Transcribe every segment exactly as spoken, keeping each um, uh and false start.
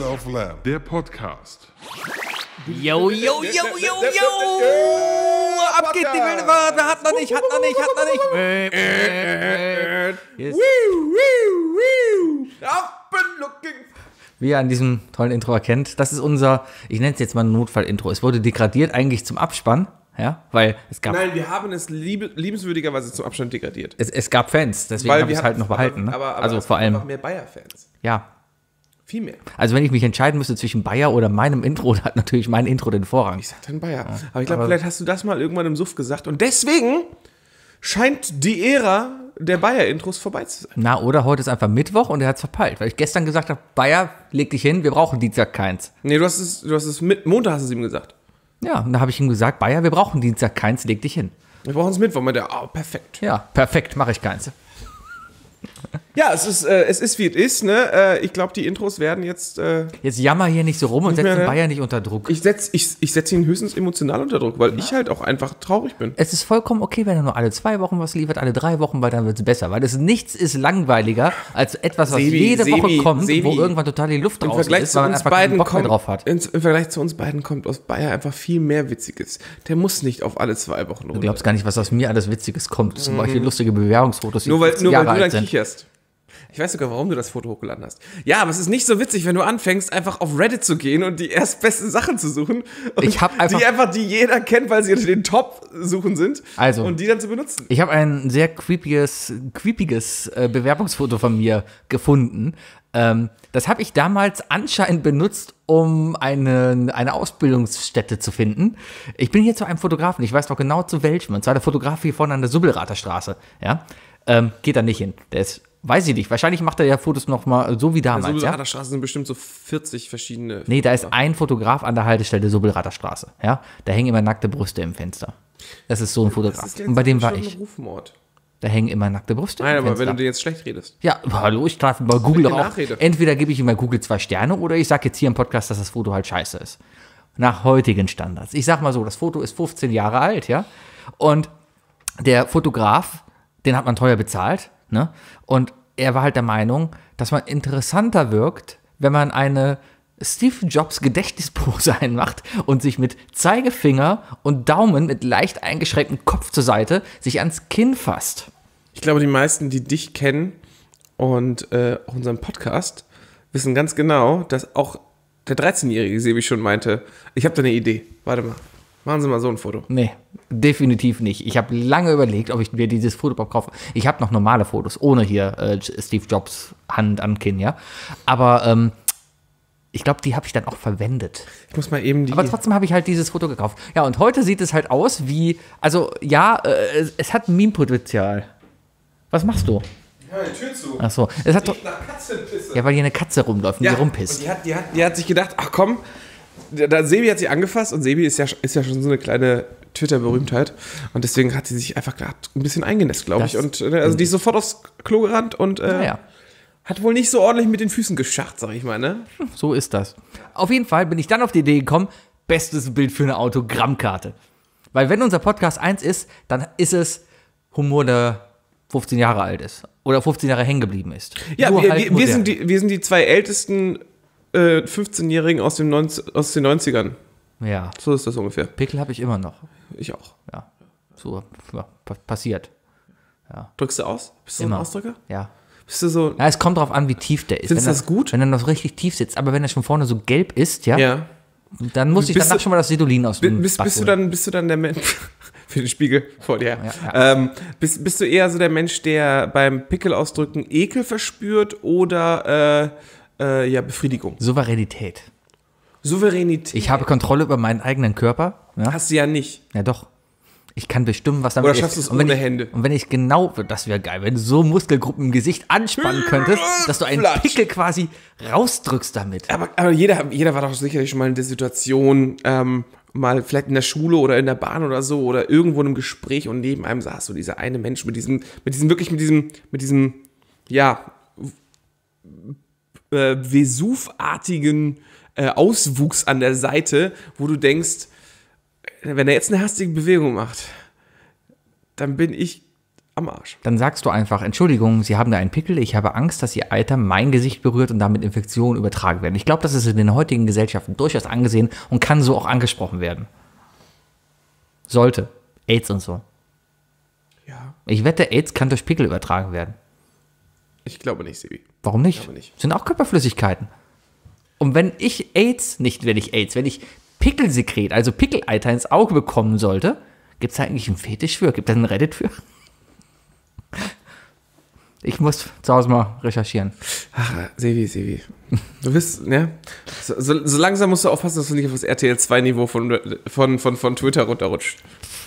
Self Lab, der Podcast. Yo, yo, yo, yo, yo! Ab geht die wilde Fahrt! Wer hat noch nicht, hat noch nicht, hat noch nicht! Yes. Wie ihr an diesem tollen Intro erkennt, das ist unser, ich nenne es jetzt mal ein Notfall-Intro. Es wurde degradiert eigentlich zum Abspann, ja, weil es gab... Nein, wir haben es lieb, liebenswürdigerweise zum Abstand degradiert. Es, es gab Fans, deswegen habe ich es halt noch behalten. Ne? Aber, aber also es vor allem... einfach mehr Bayer-Fans. Ja. Viel mehr. Also wenn ich mich entscheiden müsste zwischen Bayer oder meinem Intro, dann hat natürlich mein Intro den Vorrang. Ich sag dann Bayer. Ja. Aber ich glaube, vielleicht hast du das mal irgendwann im Suff gesagt. Und deswegen scheint die Ära der Bayer-Intros vorbei zu sein. Na, oder heute ist einfach Mittwoch und er hat es verpeilt. Weil ich gestern gesagt habe, Bayer, leg dich hin, wir brauchen Dienstag keins. Nee, du hast es, du hast es mit, Montag hast du es ihm gesagt. Ja, und da habe ich ihm gesagt, Bayer, wir brauchen Dienstag keins, leg dich hin. Wir brauchen es Mittwoch. Und der, oh, perfekt. Ja, perfekt, mache ich keins. Ja, es ist, äh, es ist wie es ist, ne? Äh, ich glaube, die Intros werden jetzt. Äh, jetzt jammer hier nicht so rum und setz den ne? Bayer nicht unter Druck. Ich setze ich, ich setz ihn höchstens emotional unter Druck, weil ja. ich halt auch einfach traurig bin. Es ist vollkommen okay, wenn er nur alle zwei Wochen was liefert, alle drei Wochen, weil dann wird es besser. Weil es nichts ist langweiliger als etwas, was Sebi, jede Sebi, Woche kommt, Sebi. wo irgendwann total die Luft draußen ist, weil man einfach keinen Bock mehr drauf hat. Im Vergleich zu uns beiden kommt aus Bayer einfach viel mehr Witziges. Der muss nicht auf alle zwei Wochen runter. Du glaubst gar nicht, was aus mir alles Witziges kommt. Zum Beispiel lustige Bewerbungsfotos, die nur weil, nur weil du dann sind. kicherst. Ich weiß sogar, warum du das Foto hochgeladen hast. Ja, aber es ist nicht so witzig, wenn du anfängst, einfach auf Reddit zu gehen und die erstbesten Sachen zu suchen. Und ich hab einfach, die einfach, die jeder kennt, weil sie unter den Top-Suchen sind. Also, und die dann zu benutzen. Ich habe ein sehr creepiges, creepiges äh, Bewerbungsfoto von mir gefunden. Ähm, das habe ich damals anscheinend benutzt, um eine, eine Ausbildungsstätte zu finden. Ich bin hier zu einem Fotografen, ich weiß noch genau zu welchem. Und zwar der Fotograf hier vorne an der Subbelrather Straße. Ja? Ähm, geht da nicht hin. Der ist... Weiß ich nicht. Wahrscheinlich macht er ja Fotos noch mal so wie damals. Also, ja? Subbelrather Straße sind bestimmt so vierzig verschiedene. Nee, da ist ein Fotograf an der Haltestelle Subbelrather Straße. Ja? Da hängen immer nackte Brüste im Fenster. Das ist so ein Fotograf. Das ist und bei dem war schon ich. Ein Rufmord. Da hängen immer nackte Brüste Nein, im aber Fenster. wenn du dir jetzt schlecht redest. Ja, hallo, ich traf bei Google auch. Nachrede. Entweder gebe ich ihm bei Google zwei Sterne oder ich sage jetzt hier im Podcast, dass das Foto halt scheiße ist. Nach heutigen Standards. Ich sag mal so, das Foto ist fünfzehn Jahre alt, ja. Und der Fotograf, den hat man teuer bezahlt, ne? Und er war halt der Meinung, dass man interessanter wirkt, wenn man eine Steve Jobs Gedächtnispose einmacht und sich mit Zeigefinger und Daumen mit leicht eingeschränktem Kopf zur Seite sich ans Kinn fasst. Ich glaube, die meisten, die dich kennen und äh, auch unseren Podcast, wissen ganz genau, dass auch der dreizehnjährige Sebi schon meinte, ich habe da eine Idee. Warte mal, machen Sie mal so ein Foto. Nee, definitiv nicht. Ich habe lange überlegt, ob ich mir dieses Foto überhaupt kaufe. Ich habe noch normale Fotos, ohne hier äh, Steve Jobs Hand am Kinn, ja. Aber ähm, ich glaube, die habe ich dann auch verwendet. Ich muss mal eben die... Aber trotzdem habe ich halt dieses Foto gekauft. Ja, und heute sieht es halt aus wie, also ja, äh, es, es hat Meme-Potenzial. Was machst du? Ja, die Tür zu. Ach so. Es hat doch, nach Katzenpisse. ja, weil hier eine Katze rumläuft und Ja, die rumpisst. und die hat, die, hat, die hat sich gedacht, ach komm, da Sebi hat sie angefasst und Sebi ist ja, ist ja schon so eine kleine Twitter-Berühmtheit und deswegen hat sie sich einfach gerade ein bisschen eingenässt, glaube ich. Und äh, also die ist sofort aufs Klo gerannt und äh, Naja. hat wohl nicht so ordentlich mit den Füßen geschacht, sag ich mal, ne? So ist das. Auf jeden Fall bin ich dann auf die Idee gekommen, bestes Bild für eine Autogrammkarte. Weil wenn unser Podcast eins ist, dann ist es Humor, der fünfzehn Jahre alt ist. Oder fünfzehn Jahre hängen geblieben ist. Ja, Nur wir, halt wir, wir, modern. sind die, wir sind die zwei ältesten äh, fünfzehnjährigen aus, dem neunzig, aus den neunzigern. Ja, So ist das ungefähr. Pickel habe ich immer noch. Ich auch. Ja, so ja, pa- passiert. Drückst du aus? Bist du so Immer. ein Ausdrücker? Ja. Bist du so... Ja, es kommt drauf an, wie tief der ist. Findest Wenn du das gut? Wenn er noch richtig tief sitzt, aber wenn er schon vorne so gelb ist, ja, Ja. dann muss ich Bist danach du- schon mal das Sedulin aus dem Bist, Bad bist, du holen. dann, bist du dann der Mensch, für den Spiegel vor dir, Ja, ja. Ähm, bist, bist du eher so der Mensch, der beim Pickel ausdrücken Ekel verspürt oder äh, äh, ja, Befriedigung? Souveränität. Souveränität. Ich habe Kontrolle über meinen eigenen Körper. Ja, Hast du ja nicht. ja doch. Ich kann bestimmen, was damit Oder schaffst du es Und wenn ohne ich, Hände? Und wenn ich genau, das wäre geil, wenn du so Muskelgruppen im Gesicht anspannen könntest, dass du einen Flatsch. Pickel quasi rausdrückst damit. Aber, aber jeder, jeder war doch sicherlich schon mal in der Situation, ähm, mal vielleicht in der Schule oder in der Bahn oder so oder irgendwo in einem Gespräch und neben einem saß so dieser eine Mensch mit diesem, mit diesem, wirklich mit diesem, mit diesem, ja, äh, Vesuv-artigen äh, Auswuchs an der Seite, wo du denkst, wenn er jetzt eine hastige Bewegung macht, dann bin ich am Arsch. Dann sagst du einfach, Entschuldigung, Sie haben da einen Pickel, ich habe Angst, dass Ihr Eiter mein Gesicht berührt und damit Infektionen übertragen werden. Ich glaube, das ist in den heutigen Gesellschaften durchaus angesehen und kann so auch angesprochen werden. Sollte. AIDS und so. Ja, Ich wette, AIDS kann durch Pickel übertragen werden. ich glaube nicht, Sebi. Warum nicht? glaube nicht. Sind auch Körperflüssigkeiten. Und wenn ich AIDS, nicht wenn ich AIDS, wenn ich Pickelsekret, also Pickeleiter ins Auge bekommen sollte, gibt es da eigentlich einen Fetisch für? Gibt es einen Reddit für? Ich muss zu Hause mal recherchieren. Ach, Sebi, Sebi. Du bist, ne? So, so, so langsam musst du aufpassen, dass du nicht auf das R T L zwei Niveau von, von, von, von Twitter runterrutscht.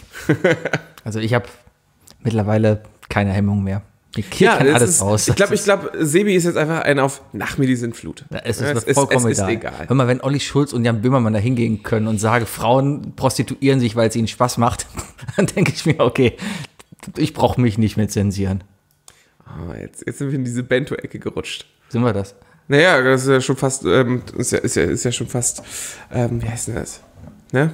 Also ich habe mittlerweile keine Hemmung mehr. Hier kann das alles ist, raus. Ich glaube, ich glaub, Sebi ist jetzt einfach ein auf nach mir die Sintflut. Ja, es ist Ja, mir es ist- vollkommen es ist egal. egal. Hör mal, wenn Olli Schulz und Jan Böhmermann da hingehen können und sagen, Frauen prostituieren sich, weil es ihnen Spaß macht, dann denke ich mir, okay, ich brauche mich nicht mehr zensieren. Ah, jetzt, jetzt sind wir in diese Bento-Ecke gerutscht. Sind wir das? Naja, das ist ja schon fast, ähm, ist, ja, ist, ja, ist ja schon fast, ähm, wie heißt denn das? Ne?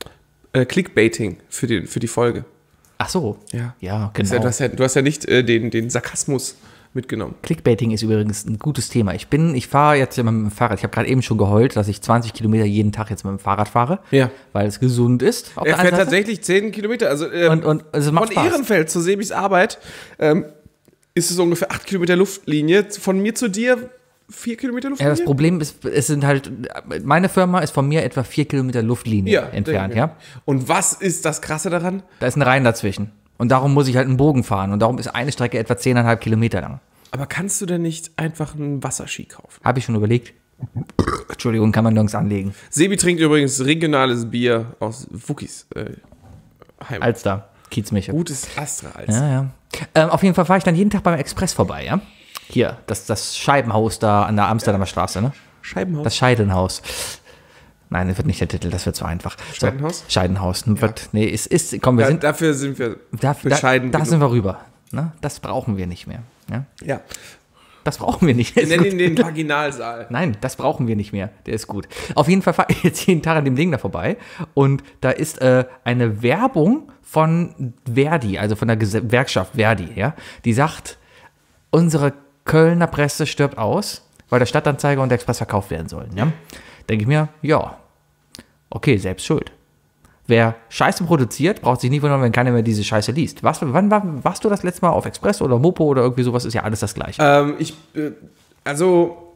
Äh, Clickbaiting für die, für die Folge. Ach so. Ja. Ja, Ist ja, genau. du, hast ja, du hast ja nicht äh, den, den Sarkasmus mitgenommen. Clickbaiting ist übrigens ein gutes Thema. Ich bin, ich fahre jetzt ja mit dem Fahrrad. Ich habe gerade eben schon geheult, dass ich zwanzig Kilometer jeden Tag jetzt mit dem Fahrrad fahre, Ja. weil es gesund ist. Auf Er der fährt einen Seite. tatsächlich zehn Kilometer. Also ähm, Und, und es macht von Spaß. Ehrenfeld zu Sebis Arbeit ähm, ist es ungefähr acht Kilometer Luftlinie. Von mir zu dir vier Kilometer Ja, Luftlinie? das Problem ist, es sind halt, meine Firma ist von mir etwa vier Kilometer Luftlinie Ja, entfernt, denke ja. ich. Und was ist das Krasse daran? Da ist ein Rhein dazwischen. Und darum muss ich halt einen Bogen fahren. Und darum ist eine Strecke etwa zehneinhalb Kilometer lang. Aber kannst du denn nicht einfach einen Wasserski kaufen? Habe ich schon überlegt. Entschuldigung, kann man nirgends anlegen. Sebi trinkt übrigens regionales Bier aus Wookies äh, Heimat. Alster, Kiezmiche. Gutes Astra als. Ja, ja. Ähm, auf jeden Fall fahre ich dann jeden Tag beim Express vorbei, ja. Hier, das, das Scheibenhaus da an der Amsterdamer Straße, ne? Scheibenhaus. Das Scheidenhaus. Nein, das wird nicht der Titel, das wird zu einfach. So, Scheidenhaus? Scheidenhaus. Wird, nee, es ist, komm, wir Ja, sind, dafür sind wir da, da, bescheiden. da genug. sind wir rüber. Ne? Das brauchen wir nicht mehr. Ja? Ja. Das brauchen wir nicht. Wir Ist nennen gut. ihn den Vaginalsaal. Nein, das brauchen wir nicht mehr. Der ist gut. Auf jeden Fall fahre ich jetzt jeden Tag an dem Ding da vorbei. Und da ist äh, eine Werbung von Verdi, also von der Ges- Gewerkschaft Verdi, ja, die sagt, unsere Kölner Presse stirbt aus, weil der Stadtanzeiger und der Express verkauft werden sollen. Ja? Denke ich mir, ja, okay, selbst schuld. Wer Scheiße produziert, braucht sich nicht wundern, wenn keiner mehr diese Scheiße liest. Was, wann war, warst du das letzte Mal auf Express oder Mopo oder irgendwie sowas? Ist ja alles das Gleiche. Ähm, ich, äh, also,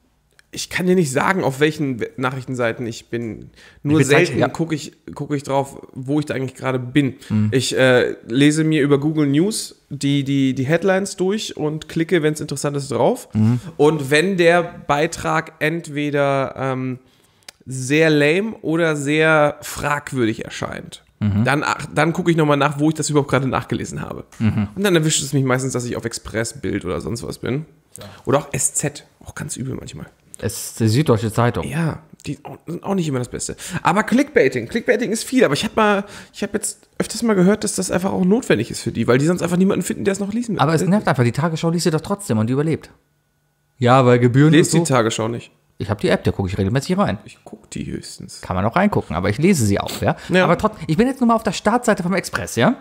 ich kann dir nicht sagen, auf welchen Nachrichtenseiten ich bin. Nur Ich bezeichne- selten ja. gucke ich, gucke ich drauf, wo ich da eigentlich gerade bin. Mhm. Ich äh, lese mir über Google News die, die, die Headlines durch und klicke, wenn es interessant ist, drauf. Mhm. Und wenn der Beitrag entweder ähm, sehr lame oder sehr fragwürdig erscheint, Mhm. dann, ach, dann gucke ich nochmal nach, wo ich das überhaupt gerade nachgelesen habe. Mhm. Und dann erwischt es mich meistens, dass ich auf Express, Bild oder sonst was bin. Oder auch S Z, auch ganz übel manchmal. Es ist die Süddeutsche Zeitung. Ja, die auch- sind auch nicht immer das Beste. Aber Clickbaiting, Clickbaiting ist viel. Aber ich habe mal, ich habe jetzt öfters mal gehört, dass das einfach auch notwendig ist für die, weil die sonst einfach niemanden finden, der es noch lesen will. Aber es nervt einfach, die Tagesschau liest sie doch trotzdem und die überlebt. Ja, weil Gebühren Lest und die so. Tagesschau nicht. Ich habe die App, da gucke ich regelmäßig rein. Ich gucke die höchstens. Kann man auch reingucken, aber ich lese sie auch, ja. Ja. Aber trotzdem, ich bin jetzt nur mal auf der Startseite vom Express, ja.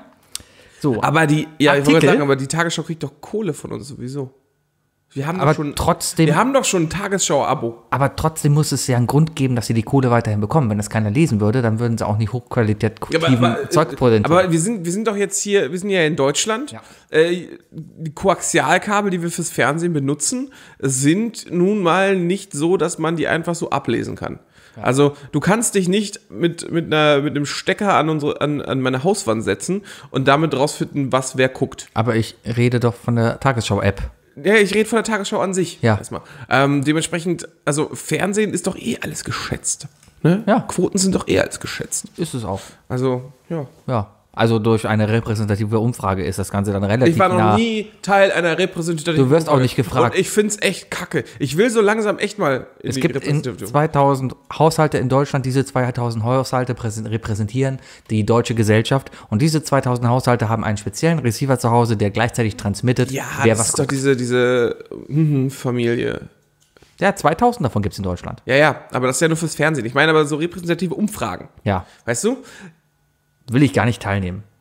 So, Aber die, ja, ich wollte Artikel? gerade sagen, aber die Tagesschau kriegt doch Kohle von uns sowieso. Wir haben aber doch schon, trotzdem, wir haben doch schon ein Tagesschau-Abo. aber trotzdem muss es ja einen Grund geben, dass sie die Kohle weiterhin bekommen. Wenn das keiner lesen würde, dann würden sie auch nicht hochqualitativen Zeug präsentieren. aber wir sind, wir sind doch jetzt hier, wir sind ja in Deutschland. Ja. Äh, die Koaxialkabel, die wir fürs Fernsehen benutzen, sind nun mal nicht so, dass man die einfach so ablesen kann. Also du kannst dich nicht mit, mit, einer, mit einem Stecker an, unsere, an, an meine Hauswand setzen und damit rausfinden, was wer guckt. Aber ich rede doch von der Tagesschau-App. Ja, ich rede von der Tagesschau an sich. Ja. Erstmal. Ähm, dementsprechend, also Fernsehen ist doch eh alles geschätzt. Ne? Ja. Quoten sind doch eh alles geschätzt. Ist es auch. Also, ja. Ja. Also durch eine repräsentative Umfrage ist das Ganze dann relativ Ich war noch nah. nie Teil einer repräsentativen Du wirst auch Umfrage. nicht gefragt. Und ich find's echt kacke. Ich will so langsam echt mal in Es die gibt in Repräsentative. zweitausend Haushalte in Deutschland, diese zweitausend Haushalte präsen- repräsentieren die deutsche Gesellschaft und diese zweitausend Haushalte haben einen speziellen Receiver zu Hause, der gleichzeitig transmittet, Ja, wer das was ist doch guckt. diese, diese mhm, Familie. Ja, zweitausend davon gibt es in Deutschland. Ja, ja, aber das ist ja nur fürs Fernsehen. Ich meine aber so repräsentative Umfragen. Ja, Weißt du? will ich gar nicht teilnehmen.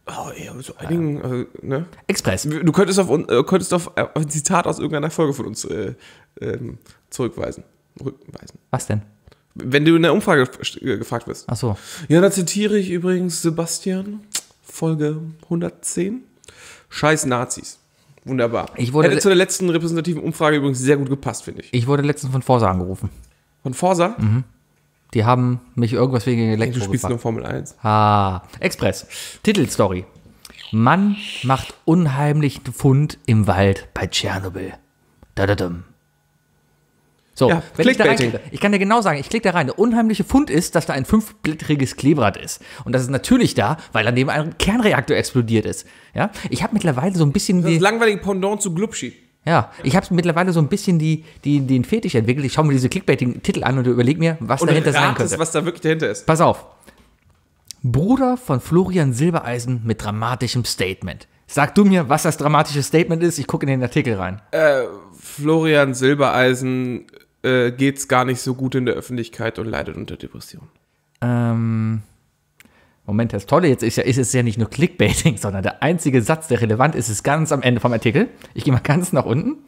Oh, ja, so einigen, also, ne? Express. Du könntest auf, un- äh, könntest auf, auf ein Zitat aus irgendeiner Folge von uns äh, ähm, zurückweisen. Rückweisen. Was denn? Wenn du in der Umfrage äh, gefragt wirst. Ach so. Ja, da zitiere ich übrigens Sebastian, Folge hundertzehn. Scheiß Nazis. Wunderbar. Ich wurde- Hätte zu der letzten repräsentativen Umfrage übrigens sehr gut gepasst, finde ich. Ich wurde letztens von Forsa angerufen. Von Forsa? Die haben mich irgendwas wegen Du Elektro spielst nur gefragt. Formel eins. Ah, Express. Titelstory. Mann macht unheimlichen Fund im Wald bei Tschernobyl. Dadadum. So, Ja, wenn ich da Clickbaiting. reinklicke, ich kann dir genau sagen, ich klicke da rein. Der unheimliche Fund ist, dass da ein fünfblättriges Kleeblatt ist. Und das ist natürlich da, weil daneben ein Kernreaktor explodiert ist. Ja, ich habe mittlerweile so ein bisschen Das die, langweilige Pendant zu Glubschi. ja, ich habe mittlerweile so ein bisschen die, die, den Fetisch entwickelt. Ich schaue mir diese Clickbaiting-Titel an und überlege mir, was Und dahinter sein ratest, könnte. was da wirklich dahinter ist. Pass auf. Bruder von Florian Silbereisen mit dramatischem Statement. Sag du mir, was das dramatische Statement ist. Ich gucke in den Artikel rein. Florian Silbereisen äh, geht's gar nicht so gut in der Öffentlichkeit und leidet unter Depression. Ähm, Moment, das Tolle jetzt ist ja, ist es ja nicht nur Clickbaiting, sondern der einzige Satz, der relevant ist, ist ganz am Ende vom Artikel. Ich gehe mal ganz nach unten.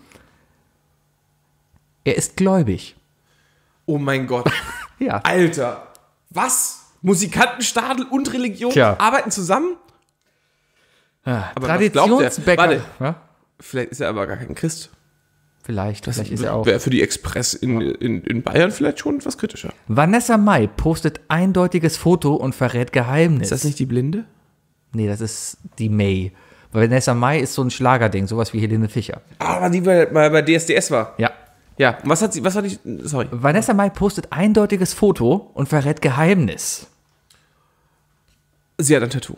Er ist gläubig. Oh mein Gott. Ja. Alter. Was? Musikantenstadel und Religion Tja. arbeiten zusammen? Aber was glaubt der? Traditionsbäcker. Warte. Ja, Vielleicht ist er aber gar kein Christ. vielleicht, Das vielleicht ist er auch. wäre für die Express in, in, in Bayern vielleicht schon etwas kritischer. Vanessa Mai postet eindeutiges Foto und verrät Geheimnis. Ist das nicht die Blinde? Nee, das ist die May. Vanessa Mai ist so ein Schlagerding, sowas wie Helene Fischer. Ah, die bei, bei, bei D S D S war. Ja. Ja, und was hat sie, was war die, sorry. Vanessa Mai postet eindeutiges Foto und verrät Geheimnis. Sie hat ein Tattoo.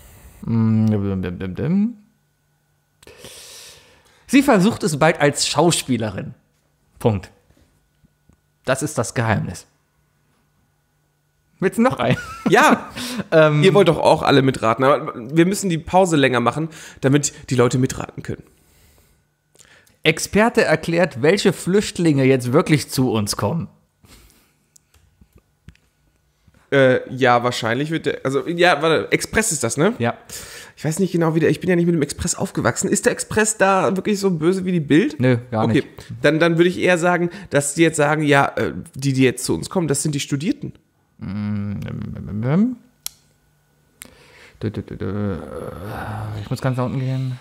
Sie versucht es bald als Schauspielerin. Punkt. Das ist das Geheimnis. Willst du noch ein? Ja, ihr wollt doch auch alle mitraten, aber wir müssen die Pause länger machen, damit die Leute mitraten können. Experte erklärt, welche Flüchtlinge jetzt wirklich zu uns kommen. Äh, ja, wahrscheinlich wird der, also, ja, warte, Express ist das, ne? Ja. Ich weiß nicht genau, wie der, ich bin ja nicht mit dem Express aufgewachsen. Ist der Express da wirklich so böse wie die Bild? Nö, gar okay. nicht. Dann, dann würde ich eher sagen, dass die jetzt sagen, ja, äh, die, die jetzt zu uns kommen, das sind die Studierten. Ich muss ganz nach unten gehen.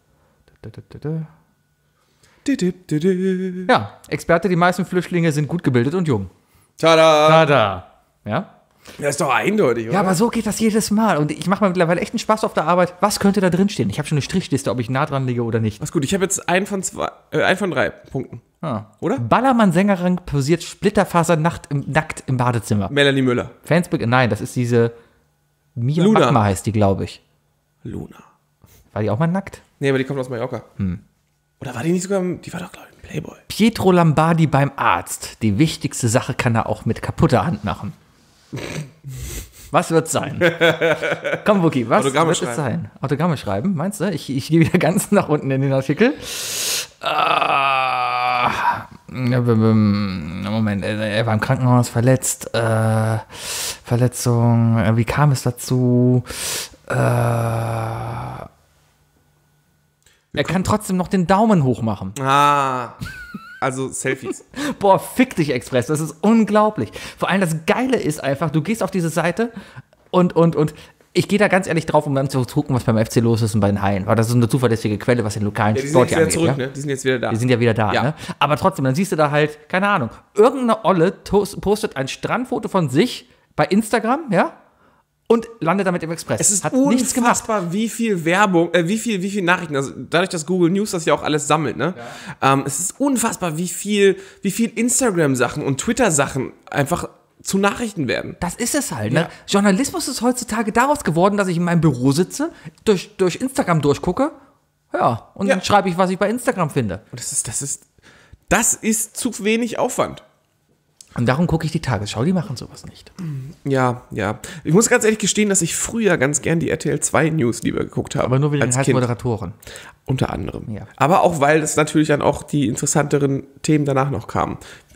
Ja, Experte, die meisten Flüchtlinge sind gut gebildet und jung. Tada! Tada. Ja? Das ist doch eindeutig, oder? Ja, aber so geht das jedes Mal. Und ich mache mir mittlerweile echt einen Spaß auf der Arbeit. Was könnte da drin stehen? Ich habe schon eine Strichliste, ob ich nah dran liege oder nicht. Was gut, ich habe jetzt einen von zwei, äh, einen von drei Punkten. Ah. Oder? Ballermann-Sängerin posiert Splitterfaser-Nacht im, nackt im Badezimmer. Melanie Müller. Fansburg, nein, das ist diese Mia Luna. Magma heißt die, glaube ich. Luna. War die auch mal nackt? Nee, aber die kommt aus Mallorca. Oder war die nicht sogar, im- die war doch, glaube ich, im Playboy. Pietro Lombardi beim Arzt. Die wichtigste Sache kann er auch mit kaputter Hand machen. Was wird's sein? Komm, Wookie, was Autogramme wird es sein? Autogramme schreiben, meinst du? Ich, ich gehe wieder ganz nach unten in den Artikel. Ah, Moment, er war im Krankenhaus verletzt. Äh, Verletzung, äh, wie kam es dazu? Äh, er kann trotzdem noch den Daumen hoch machen. Ah, also Selfies. Boah, fick dich, Express, das ist unglaublich. Vor allem das Geile ist einfach, du gehst auf diese Seite und, und, und ich gehe da ganz ehrlich drauf, um dann zu gucken, was beim F C los ist und bei den Haien. Weil das ist eine zuverlässige Quelle, was den lokalen Ja, die sind Sport jetzt hier wieder angeht. zurück, Ja? ne? Die sind jetzt wieder da. Die sind ja wieder da, Ja. ne? Aber trotzdem, dann siehst du da halt, keine Ahnung, irgendeine Olle tos- postet ein Strandfoto von sich bei Instagram, ja? Und landet damit im Express. Es ist Hat nichts gemacht. unfassbar, wie viel Werbung, äh, wie viel, wie viel Nachrichten, also dadurch, dass Google News das ja auch alles sammelt, ne? Ähm, es ist unfassbar, wie viel, wie viel Instagram-Sachen und Twitter-Sachen einfach zu Nachrichten werden. Das ist es halt, ne? Journalismus ist heutzutage daraus geworden, dass ich in meinem Büro sitze, durch, durch Instagram durchgucke, ja, und Ja. dann schreibe ich, was ich bei Instagram finde. Und das ist, das ist, das ist zu wenig Aufwand. Und darum gucke ich die Tagesschau, die machen sowas nicht. Ja, ja. Ich muss ganz ehrlich gestehen, dass ich früher ganz gern die R T L zwei News lieber geguckt habe. Aber nur wegen den als heißen Kind. Moderatoren. Unter anderem. Ja. Aber auch, weil es natürlich dann auch die interessanteren Themen danach noch kamen.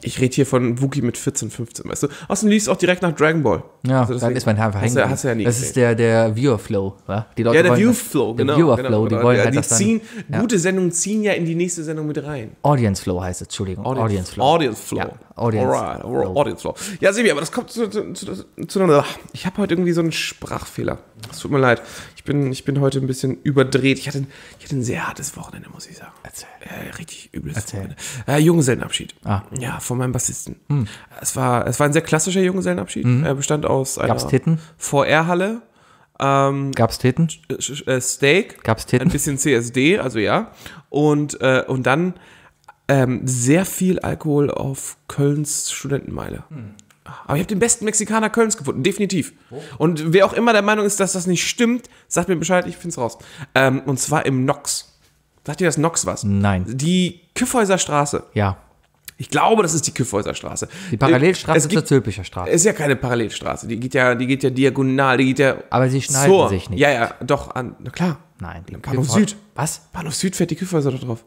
Ich rede hier von Wookie mit vierzehn, fünfzehn, weißt du? Außerdem liest auch direkt nach Dragon Ball. Ja, Also dann deswegen- ist mein Herr einfach Hast hängen. du ja- hast du ja nie das gesehen. ist der, der Viewer-Flow. Ja? Die Leute Ja, der wollen- View-Flow, der genau. Viewer-Flow, genau, die genau. wollen ja, halt die das dann- ziehen, ja. Gute Sendungen ziehen ja in die nächste Sendung mit rein. Audience Flow heißt es, Entschuldigung. Audience, Flow. Audience Flow. Ja, Audience Alright, Flow. Audience Flow. Ja, Sebi, aber das kommt zu, zu, zu, zu einer. Ich habe heute irgendwie so einen Sprachfehler. Es tut mir leid. Ich bin, ich bin heute ein bisschen überdreht. Ich hatte, ich hatte ein sehr hartes Wochenende, muss ich sagen. Erzähl. Äh, richtig übles Erzähl. Wochenende. Äh, Junggesellenabschied. Ah. Ja, von meinem Bassisten. Es, war, es war ein sehr klassischer Junggesellenabschied. Er bestand aus einer Gab's Titten? V R-Halle, ähm, Gab's Titten? Sch- äh, Steak, Gab's Titten? ein bisschen C S D, also ja. Und, äh, und dann ähm, sehr viel Alkohol auf Kölns Studentenmeile. Aber ich habe den besten Mexikaner Kölns gefunden, definitiv. Und wer auch immer der Meinung ist, dass das nicht stimmt, sagt mir Bescheid, ich find's raus. Ähm, und zwar im Nox. Sagt dir das Nox was? Nein. Die Kyffhäuser Straße. Ja. Ich glaube, das ist die Kyffhäuser Straße. Die Parallelstraße Es zur gibt, Zülpicher Straße. ist ja keine Parallelstraße, die geht ja, die geht ja diagonal, die geht ja Aber sie schneiden so. sich nicht. Ja, ja, doch, an, na klar. Nein. Die Bahnhof Kyffhäu- Süd. Was? Bahnhof Süd fährt die Kyffhäuser da drauf.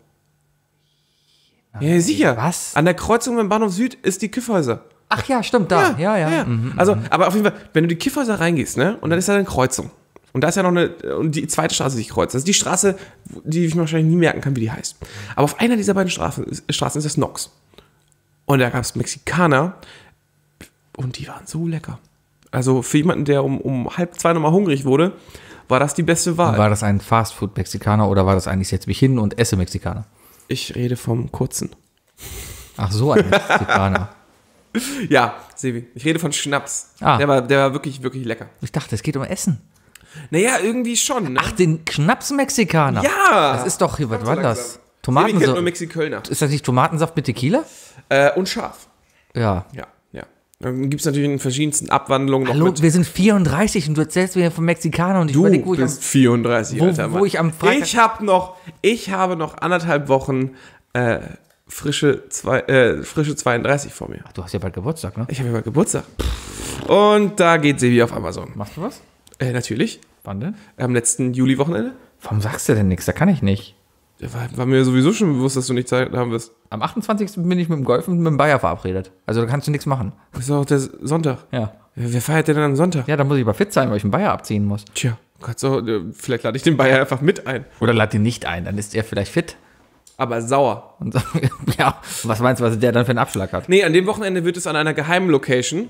Ja, sicher. Was? An der Kreuzung mit Bahnhof Süd ist die Kyffhäuser. Ach ja, stimmt, da. Ja, ja. Mhm. Also, aber auf jeden Fall, wenn du die Kyffhäuser reingehst, ne, und dann ist da eine Kreuzung. Und da ist ja noch eine, und die zweite Straße, die sich kreuzt. Das ist die Straße, die ich mir wahrscheinlich nie merken kann, wie die heißt. Aber auf einer dieser beiden Straßen ist, Straßen ist das Nox. Und da gab es Mexikaner und die waren so lecker. Also für jemanden, der um, um halb zwei nochmal hungrig wurde, war das die beste Wahl. War das ein Fastfood-Mexikaner oder war das eigentlich jetzt mich hin und esse Mexikaner? Ich rede vom kurzen. Ach so, ein Mexikaner. Ja, Sebi, ich rede von Schnaps. Ah. Der war, der war wirklich, wirklich lecker. Ich dachte, es geht um Essen. Naja, irgendwie schon, ne? Ach, den Schnaps-Mexikaner. ja! Das ist doch, hier, was war so das? langsam. Sebi kennt Tomatensaft. nur Mexikölner. Ist das nicht Tomatensaft mit Tequila? Äh, und scharf. Ja. Ja, ja. Dann gibt es natürlich in verschiedensten Abwandlungen noch Hallo, mit. wir sind vierunddreißig und du erzählst mir vom Mexikaner und ich Du überlege, wo ich am, bist vierunddreißig, wo- Alter, wo Mann. ich am Freitag- Ich hab noch, ich habe noch anderthalb Wochen äh, frische, zwei, äh, frische zweiunddreißig vor mir. Du hast ja bald Geburtstag, ne? Ich habe ja bald Geburtstag. Und da geht Sebi auf Amazon. Machst du was? Äh, natürlich. Wann denn? Am letzten Juli-Wochenende. Warum sagst du denn nichts? Da kann ich nicht. Ja, War, war mir sowieso schon bewusst, dass du nicht Zeit haben wirst. Am achtundzwanzigsten bin ich mit dem Golf und mit dem Bayer verabredet. Also da kannst du nichts machen. Das ist auch der Sonntag. Ja. Ja, wer feiert denn am Sonntag? Ja, da muss ich aber fit sein, weil ich einen Bayer abziehen muss. Tja, kannst du, äh, vielleicht lade ich den Bayer einfach mit ein. Oder lad ihn nicht ein, dann ist er vielleicht fit. Aber sauer. Und so, ja, was meinst du, was der dann für einen Abschlag hat? Nee, an dem Wochenende wird es an einer geheimen Location,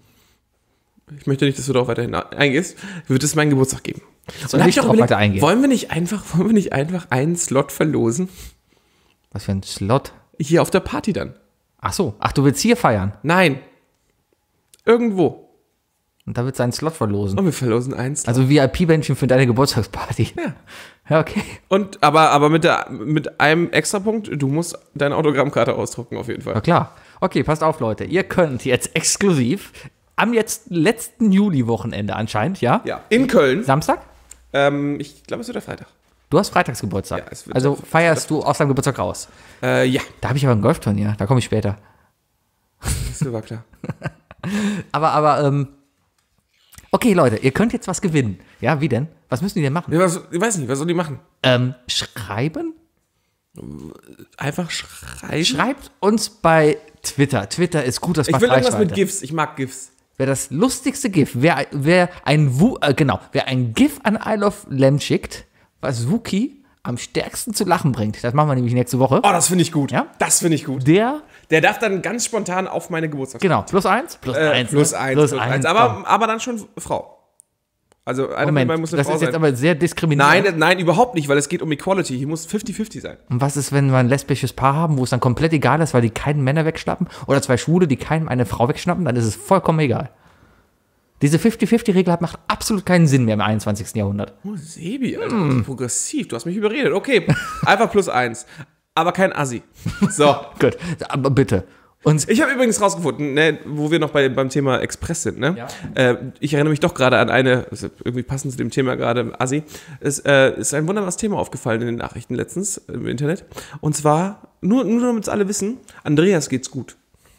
ich möchte nicht, dass du darauf weiterhin eingehst, wird es meinen Geburtstag geben. Soll da hab ich darauf weiter eingehen? wollen wir nicht einfach, wollen wir nicht einfach einen Slot verlosen? Was für ein Slot? Hier auf der Party dann. Ach so, ach, du willst hier feiern. Nein. Irgendwo. Und da willst du einen Slot verlosen. Und wir verlosen einen Slot. Also V I P-Bändchen für deine Geburtstagsparty. Ja. Ja, okay. Und, aber, aber mit, der, mit einem Extrapunkt, du musst deine Autogrammkarte ausdrucken, auf jeden Na Fall. klar. Okay, passt auf, Leute. Ihr könnt jetzt exklusiv am jetzt letzten Juli-Wochenende anscheinend, ja? Ja. In Köln. Samstag? Ähm, ich glaube, es wird der Freitag. Du hast Freitagsgeburtstag. Ja, es wird also der- feierst du aus deinem Geburtstag raus. Äh, ja, Da habe ich aber ein Golfturnier. Da komme ich später. das war klar. Aber, aber, ähm. Okay, Leute, ihr könnt jetzt was gewinnen. Ja, wie denn? Was müssen die denn machen? Ja, was, ich weiß nicht, was soll die machen? Ähm, schreiben? Einfach schreiben? Schreibt uns bei Twitter. Twitter ist gut, das Ich macht will irgendwas Reichweite. mit GIFs. Ich mag GIFs. Wer das lustigste GIF, wer, wer ein Wu, äh, genau, wer ein GIF an Isle of Lamb schickt, was Wookie am stärksten zu lachen bringt, das machen wir nämlich nächste Woche, Oh, das finde ich gut. Ja? Das finde ich gut. der, Der darf dann ganz spontan auf meine Geburtstag. genau, plus eins, plus Äh, eins, plus ne? eins, plus plus eins, eins. komm. Aber, aber dann schon Frau. Also einer von Moment, beiden muss eine das Frau ist jetzt sein. aber sehr diskriminierend. Nein, nein, überhaupt nicht, weil es geht um Equality. Hier muss fünfzig fünfzig sein. Und was ist, wenn wir ein lesbisches Paar haben, wo es dann komplett egal ist, weil die keinen Männer wegschnappen, oder zwei Schwule, die keinem eine Frau wegschnappen, dann ist es vollkommen egal. Diese fünfzig fünfzig Regel hat macht absolut keinen Sinn mehr im einundzwanzigsten Jahrhundert. Oh, Sebi, Alter, das ist progressiv. Du hast mich überredet. Okay, einfach plus eins. Aber kein Assi. So. Gut, aber bitte. Und Ich habe übrigens rausgefunden, ne, wo wir noch bei, beim Thema Express sind. Ne? Ja. Äh, ich erinnere mich doch gerade an eine, das ist irgendwie passend zu dem Thema gerade, Assi. Es äh, ist ein wunderbares Thema aufgefallen in den Nachrichten letztens im Internet. Und zwar, nur, nur damit es alle wissen, Andreas geht's gut.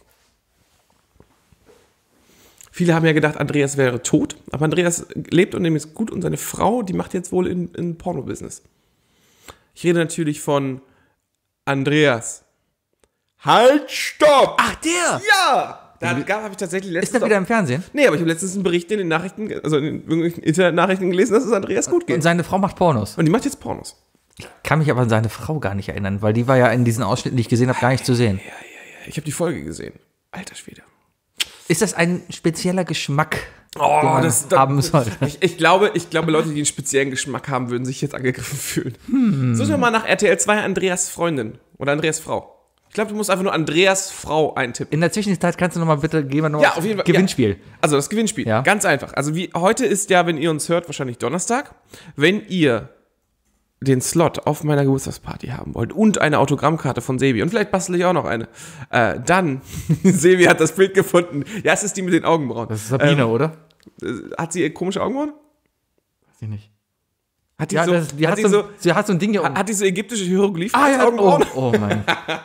Viele haben ja gedacht, Andreas wäre tot, aber Andreas lebt und dem ist gut und seine Frau, die macht jetzt wohl in, in Porno-Business. Ich rede natürlich von Andreas Halt, stopp! Ach, der! Ja! Da habe ich tatsächlich letztens... Ist der wieder im Fernsehen? Nee, aber ich habe letztens einen Bericht in den Nachrichten, also in irgendwelchen Internetnachrichten gelesen, dass es Andreas gut geht. Und seine Frau macht Pornos. Und die macht jetzt Pornos. Kann mich aber an seine Frau gar nicht erinnern, weil die war ja in diesen Ausschnitten, die ich gesehen habe, gar nicht zu sehen. Ja, ja, ja. Ich habe die Folge gesehen. Alter Schwede. Ist das ein spezieller Geschmack, Oh, den man das, das, haben soll? Ich, ich, glaube, ich glaube, Leute, die einen speziellen Geschmack haben, würden sich jetzt angegriffen fühlen. Hm. Such dir mal nach R T L zwei Andreas Freundin oder Andreas Frau. Ich glaube, du musst einfach nur Andreas Frau eintippen. In der Zwischenzeit kannst du noch mal bitte, gehen wir noch Ja, auf jeden Fall. Gewinnspiel. Ja. Also das Gewinnspiel, Ja. ganz einfach. Also wie heute ist ja, wenn ihr uns hört, wahrscheinlich Donnerstag. Wenn ihr den Slot auf meiner Geburtstagsparty haben wollt und eine Autogrammkarte von Sebi und vielleicht bastel ich auch noch eine, äh, dann, Sebi hat das Bild gefunden. Ja, es ist die mit den Augenbrauen. Das ist Sabine, Ähm, oder? Hat sie komische Augenbrauen? Weiß ich nicht. Hat die Ja, so, das, die, hat hat die so, so, sie hat so ein Ding hier oben. hat die so ägyptische Hieroglyphen Ah, als ja, oh, Augenbrauen? oh mein.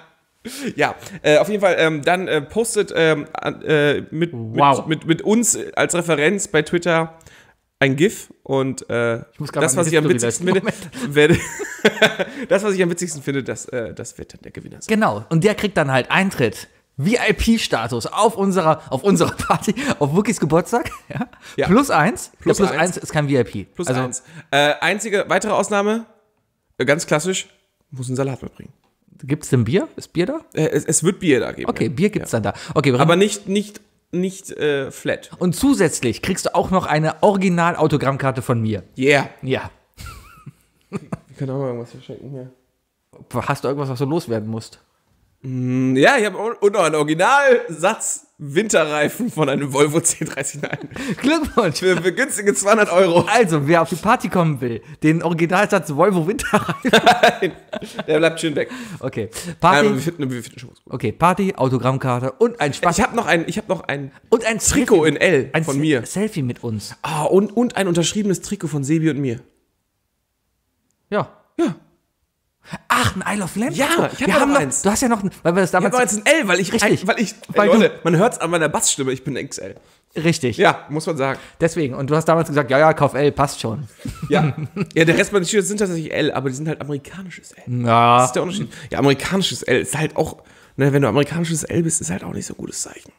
Ja, äh, auf jeden Fall, ähm, dann äh, postet ähm, äh, mit, Wow. mit, mit, mit uns als Referenz bei Twitter ein GIF und äh, muss grad das, mal was ich am History witzigsten leisten. finde, werde, das, was ich am witzigsten finde, das, äh, das wird dann der Gewinner sein. Genau. Und der kriegt dann halt Eintritt. V I P-Status auf unserer, auf unserer Party, auf Wookies Geburtstag. Ja. Ja. Plus eins. Plus ja, plus eins. eins ist kein V I P. Plus also, eins. Äh, einzige weitere Ausnahme, äh, ganz klassisch, muss einen Salat mitbringen. Gibt es denn Bier? Ist Bier da? Äh, es, es wird Bier da geben. Okay, ja. Bier gibt's dann da. Okay, wir Aber nicht, nicht, nicht äh, flat. und zusätzlich kriegst du auch noch eine Original-Autogrammkarte von mir. Yeah. Ja. Wir können auch mal irgendwas verschenken hier. Hast du irgendwas, was du loswerden musst? Ja, ich habe und noch einen Originalsatz Winterreifen von einem Volvo zehn dreißig neun. Glückwunsch! Für, für günstige zweihundert Euro. Also, wer auf die Party kommen will, den Originalsatz Volvo Winterreifen. Nein, der bleibt schön weg. Okay, Nein, Party. aber wir finden, wir finden schon was gut. Okay, Party, Autogrammkarte und ein Spaß. Ich habe noch ein, ich habe noch ein und ein Trikot Selfie- in L ein von Se- mir. Selfie mit uns. Ah, und, und ein unterschriebenes Trikot von Sebi und mir. Ja. Ja. Ach, ein Isle of Lamp? Ja, Ach so, ich hab wir noch haben noch, eins. du hast ja noch, ein- weil wir das Ich habe damals, noch jetzt ein L, weil ich, Richtig. ein, weil ich, Weil ey, du- Leute, man hört es an meiner Bassstimme, ich bin X L. richtig, Ja, muss man sagen. deswegen, und du hast damals gesagt, ja, ja, kauf L, passt schon. Ja, ja, der Rest meiner T-Shirts sind tatsächlich L, aber die sind halt amerikanisches L. Das Ja, ist der Unterschied. Ja, amerikanisches L ist halt auch, ne, wenn du amerikanisches L bist, ist halt auch nicht so ein gutes Zeichen.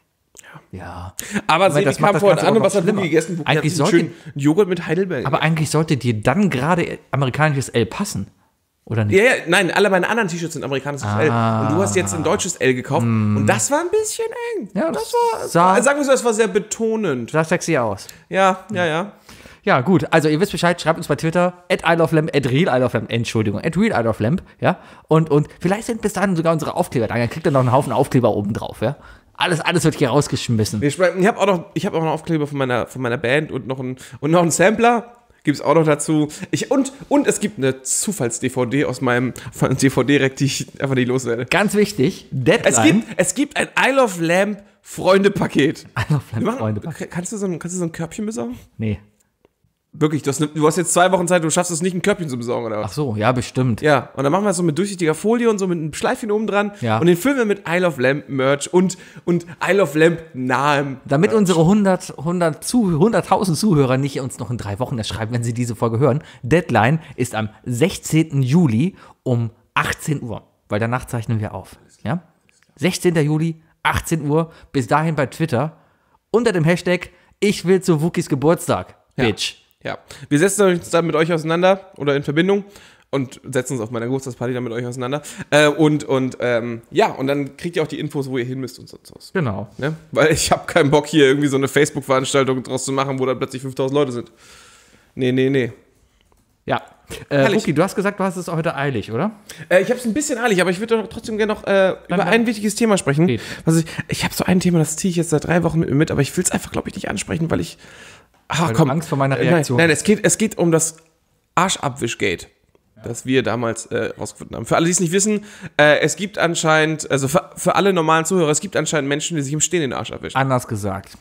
ja. Aber Sebi das macht kam das vorhin Ganze an auch und was noch hat Wookie schlimmer. gegessen? Wookie hat Eigentlich einen sollte- schönen Joghurt mit Heidelbeeren. Aber eigentlich sollte dir dann gerade amerikanisches L passen, oder nicht? Ja, ja, nein, alle meine anderen T-Shirts sind amerikanisches L. Und du hast jetzt ein deutsches L gekauft. Und das war ein bisschen eng. Ja, das das war, sah- sagen wir so, das war sehr betonend. Sah sexy aus. Ja, ja, ja. Ja, gut. Also, ihr wisst Bescheid, schreibt uns bei Twitter, at Isle of Lamp, at Real Isle of Lamp, Entschuldigung, at Real Isle of Lamp, ja. Und, und vielleicht sind bis dahin sogar unsere Aufkleber da. Dann kriegt ihr noch einen Haufen Aufkleber oben drauf, ja. Alles, alles wird hier rausgeschmissen. Ich habe auch noch, ich habe auch noch einen Aufkleber von meiner, von meiner Band und noch einen, und noch einen Sampler. Gibt es auch noch dazu. Ich, und, und es gibt eine Zufalls-D V D aus meinem D V D-Rack, die ich einfach nicht loswerde. Ganz wichtig, Deadline. Es gibt, es gibt ein Isle of Lamp Freunde-Paket. Isle of Wir Lamp, machen- Freunde. Kannst du, so ein, kannst du so ein Körbchen besorgen? Nee. Wirklich, du hast, ne, du hast jetzt zwei Wochen Zeit, du schaffst es nicht, ein Körbchen zu besorgen, oder was? Ach so, ja, bestimmt. Ja, und dann machen wir es so mit durchsichtiger Folie und so mit einem Schleifchen oben dran. Ja. Und den füllen wir mit Isle of Lamp Merch und, und Isle of Lamp nahem. Damit unsere hundert, hundert zu, hunderttausend Zuhörer nicht uns noch in drei Wochen erst schreiben, wenn sie diese Folge hören. Deadline ist am sechzehnten Juli um achtzehn Uhr, weil danach zeichnen wir auf. Ja? sechzehnten Juli, achtzehn Uhr, bis dahin bei Twitter unter dem Hashtag Ich will zu Wookies Geburtstag, Bitch. Ja, wir setzen uns dann mit euch auseinander oder in Verbindung und setzen uns auf meiner Geburtstagsparty dann mit euch auseinander. Äh, und und ähm, ja, und dann kriegt ihr auch die Infos, wo ihr hin müsst und so. Genau. Ne? Weil ich habe keinen Bock, hier irgendwie so eine Facebook-Veranstaltung draus zu machen, wo dann plötzlich fünftausend Leute sind. Nee, nee, nee. Ja. Äh, Herrlich. Wookie, du hast gesagt, du hast es heute eilig, oder? Äh, ich habe es ein bisschen eilig, aber ich würde doch trotzdem gerne noch äh, über dann- ein wichtiges Thema sprechen. Geht. Also ich ich habe so ein Thema, das ziehe ich jetzt seit drei Wochen mit mir mit, aber ich will es einfach, glaube ich, nicht ansprechen, weil ich. Ach, Weil du komm. Angst vor meiner Äh, Reaktion Nein, nein es, geht, es geht um das Arschabwischgate, das wir damals äh, rausgefunden haben. Für alle, die es nicht wissen, äh, es gibt anscheinend, also für, für alle normalen Zuhörer, es gibt anscheinend Menschen, die sich im Stehen den Arsch abwischen. Anders gesagt.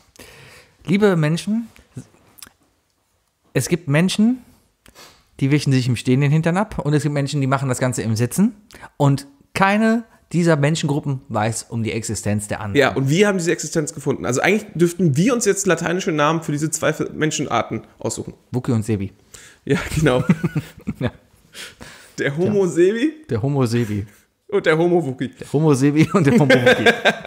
Liebe Menschen, es gibt Menschen, die wischen sich im Stehen den Hintern ab und es gibt Menschen, die machen das Ganze im Sitzen und keine dieser Menschengruppen weiß um die Existenz der anderen. Ja, und wir haben diese Existenz gefunden. Also eigentlich dürften wir uns jetzt lateinische Namen für diese zwei Menschenarten aussuchen. Wookie und Sebi. Ja, genau. Ja. Der Homo Sebi Der Homo Sebi. Und der Homo-Wookie. Der Homo-Sebi und der Homo-Wookie.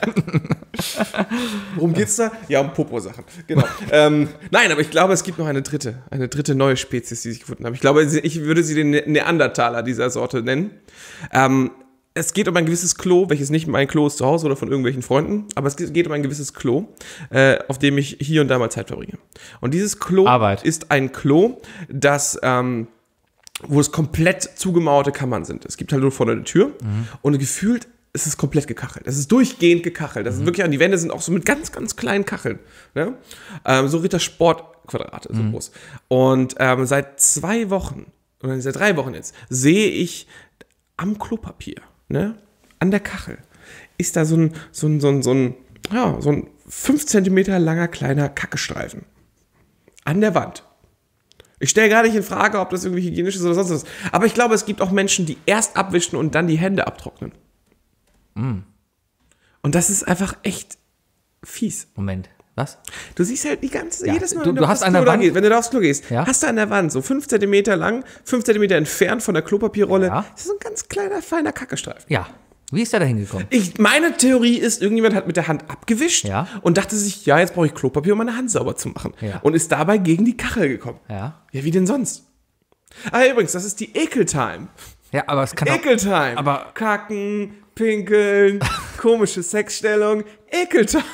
Worum geht's da? Ja, um Popo-Sachen. Genau. ähm, nein, aber ich glaube, es gibt noch eine dritte, eine dritte neue Spezies, die sich gefunden haben. Ich glaube, ich würde sie den Ne- Neandertaler dieser Sorte nennen. Ähm, es geht um ein gewisses Klo, welches nicht mein Klo ist zu Hause oder von irgendwelchen Freunden, aber es geht um ein gewisses Klo, äh, auf dem ich hier und da mal Zeit verbringe. Und dieses Klo Arbeit. ist ein Klo, das ähm, wo es komplett zugemauerte Kammern sind. Es gibt halt nur vorne eine Tür mhm. und gefühlt ist es komplett gekachelt. Es ist durchgehend gekachelt. Das mhm. ist wirklich, an die Wände sind auch so mit ganz, ganz kleinen Kacheln. Ne? Ähm, so Rittersport-Quadrate, so mhm. groß. Und ähm, seit zwei Wochen, oder seit drei Wochen jetzt, sehe ich am Klopapier, ne, an der Kachel, ist da so ein, so ein, so ein, so ein, ja, so ein fünf Zentimeter langer kleiner Kackestreifen. An der Wand. Ich stelle gar nicht in Frage, ob das irgendwie hygienisch ist oder sonst was. Aber ich glaube, es gibt auch Menschen, die erst abwischen und dann die Hände abtrocknen. Mm. Und das ist einfach echt fies. Moment, was? Du siehst halt die ganze, Ja, jedes Mal, du- wenn, du du, hast aufs an der Klo da Wand- gehst, wenn du da aufs Klo gehst, Ja. hast du an der Wand so fünf Zentimeter lang, fünf Zentimeter entfernt von der Klopapierrolle, Ja. das ist so ein ganz kleiner, feiner Kackestreifen. Ja. Wie ist der da hingekommen? Ich, meine Theorie ist, irgendjemand hat mit der Hand abgewischt Ja. und dachte sich, ja, jetzt brauche ich Klopapier, um meine Hand sauber zu machen. Ja. Und ist dabei gegen die Kachel gekommen. Ja. Ja, wie denn sonst? Ah, übrigens, das ist die Ekeltime. Ja, aber es kann auch, Ekeltime. aber- Kacken, pinkeln, komische Sexstellung. Ekeltime.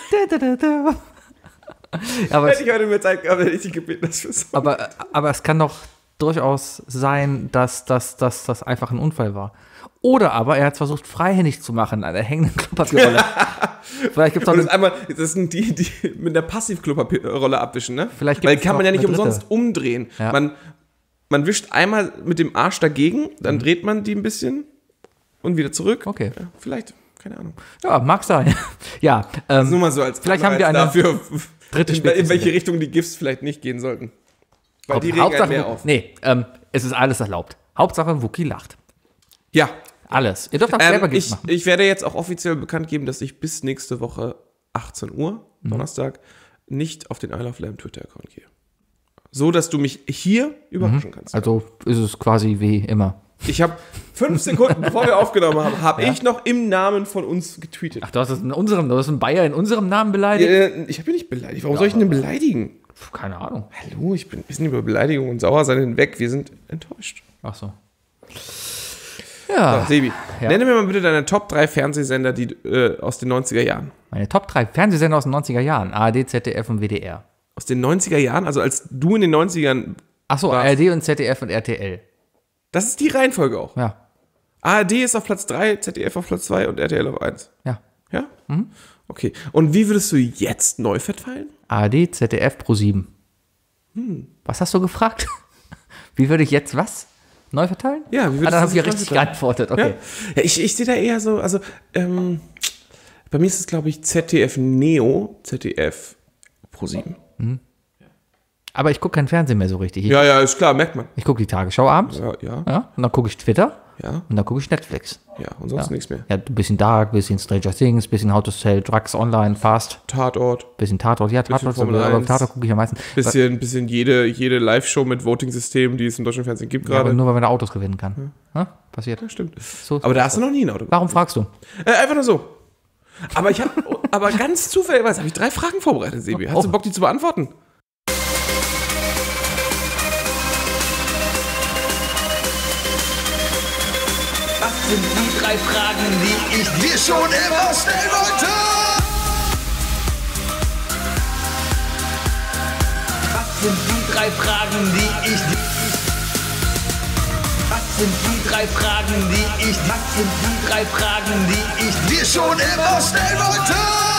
aber, Hätte es, ich heute mehr Zeit gehabt, hätte ich dich gebeten, das für so. aber, aber es kann doch durchaus sein, dass das dass, dass einfach ein Unfall war. Oder aber er hat es versucht, freihändig zu machen an der hängenden Klopapierrolle. Vielleicht gibt es auch Und das, eine, ist einmal, das sind die, die mit der Passivklopapierrolle abwischen, ne? Vielleicht Weil gibt's kann man noch ja nicht eine umsonst dritte. umdrehen. Ja. Man, man wischt einmal mit dem Arsch dagegen, dann dreht man die ein bisschen und wieder zurück. Okay. Ja, vielleicht, keine Ahnung. ja, mag sein. Ja, ähm, Nur mal so als Vielleicht haben wir Anreiz eine dafür, dritte in, Spezies in welche entdeckt. Richtung die GIFs vielleicht nicht gehen sollten. Weil Haupt- die regen einen Hauptsache, mehr auf. nee, ähm, es ist alles erlaubt. Hauptsache, Wookie lacht. Ja. Alles. Ihr dürft auch selber Ähm, GIFs ich, machen. ich werde jetzt auch offiziell bekannt geben, dass ich bis nächste Woche achtzehn Uhr, Mhm. Donnerstag, nicht auf den Isle of Lamb Twitter-Account gehe. So, dass du mich hier überraschen kannst. Also ist es quasi wie immer. Ich habe fünf Sekunden, bevor wir aufgenommen haben, habe ich noch im Namen von uns getweetet. Ach, du hast es in unserem, du hast einen Bayer in unserem Namen beleidigt? Äh, ich habe ihn nicht beleidigt. Warum soll ich ihn denn beleidigen? Puh, keine Ahnung. Hallo, ich bin, wir sind über Beleidigung und Sauersein hinweg. Wir sind enttäuscht. Ach so. Ja. So, Sebi, Ja. nenne mir mal bitte deine Top drei Fernsehsender die, äh, aus den neunziger Jahren. Meine Top drei Fernsehsender aus den neunziger Jahren. A R D, Z D F und W D R. Aus den neunziger Jahren, also als du in den neunzigern. Ach so, Was? A R D und Z D F und R T L. Das ist die Reihenfolge auch. Ja. A R D ist auf Platz drei, Z D F auf Platz zwei und R T L auf eins. Ja. Ja? Okay. Und wie würdest du jetzt neu verteilen? A R D, Z D F, Pro sieben. Hm. Was hast du gefragt? Wie würde ich jetzt was neu verteilen? Ja, wie würdest ah, dann du habe ich ja das richtig neu verteilen? geantwortet. Okay. Ja? Ja, ich, ich sehe da eher so, also ähm, bei mir ist es, glaube ich, Z D F Neo, Z D F Pro sieben. Aber ich gucke kein Fernsehen mehr so richtig. Ich, Ja, ja, ist klar, merkt man. ich gucke die Tagesschau abends. Ja, ja, Ja. Und dann gucke ich Twitter. ja, Und dann gucke ich Netflix. ja, und sonst nichts mehr. Ja, ein bisschen Dark, ein bisschen Stranger Things, ein bisschen How to Sell Drugs Online Fast, Tatort, ein bisschen Tatort. Ja, Tatort, Formel aber eins. Tatort gucke ich am meisten. bisschen, bisschen jede, jede Live-Show mit Voting-System, die es im deutschen Fernsehen gibt Ja, aber gerade. nur, weil man da Autos gewinnen kann. Ja, passiert. Ja, stimmt. So, Aber da hast du noch nie ein Auto gemacht. warum fragst du? Äh, einfach nur so. Aber ich habe, aber ganz zufällig, habe ich drei Fragen vorbereitet, Sebi. Hast Oh. du Bock, die zu beantworten? Was sind die drei Fragen, die ich dir schon immer stellen wollte? Was sind die drei Fragen, die ich dir... Was sind die drei Fragen, die ich... Was sind die drei Fragen, die ich dir schon immer stellen wollte?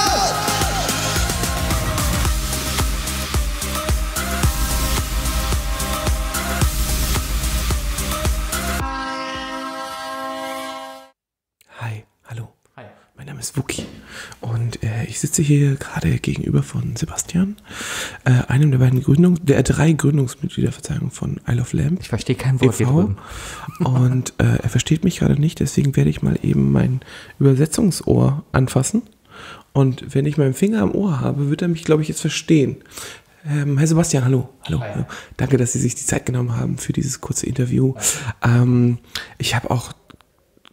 Hi, hallo. Hi. Mein Name ist Wookie und äh, ich sitze hier gerade gegenüber von Sebastian, äh, einem der beiden Gründungs-, der drei Gründungsmitglieder, Verzeihung, von Isle of Lamb. Ich verstehe kein Wort hier e V. drüben. Und äh, er versteht mich gerade nicht, deswegen werde ich mal eben mein Übersetzungsohr anfassen. Und wenn ich meinen Finger am Ohr habe, wird er mich, glaube ich, jetzt verstehen. Ähm, Herr Sebastian, hallo. Hallo, hallo. Danke, dass Sie sich die Zeit genommen haben für dieses kurze Interview. Ähm, ich habe auch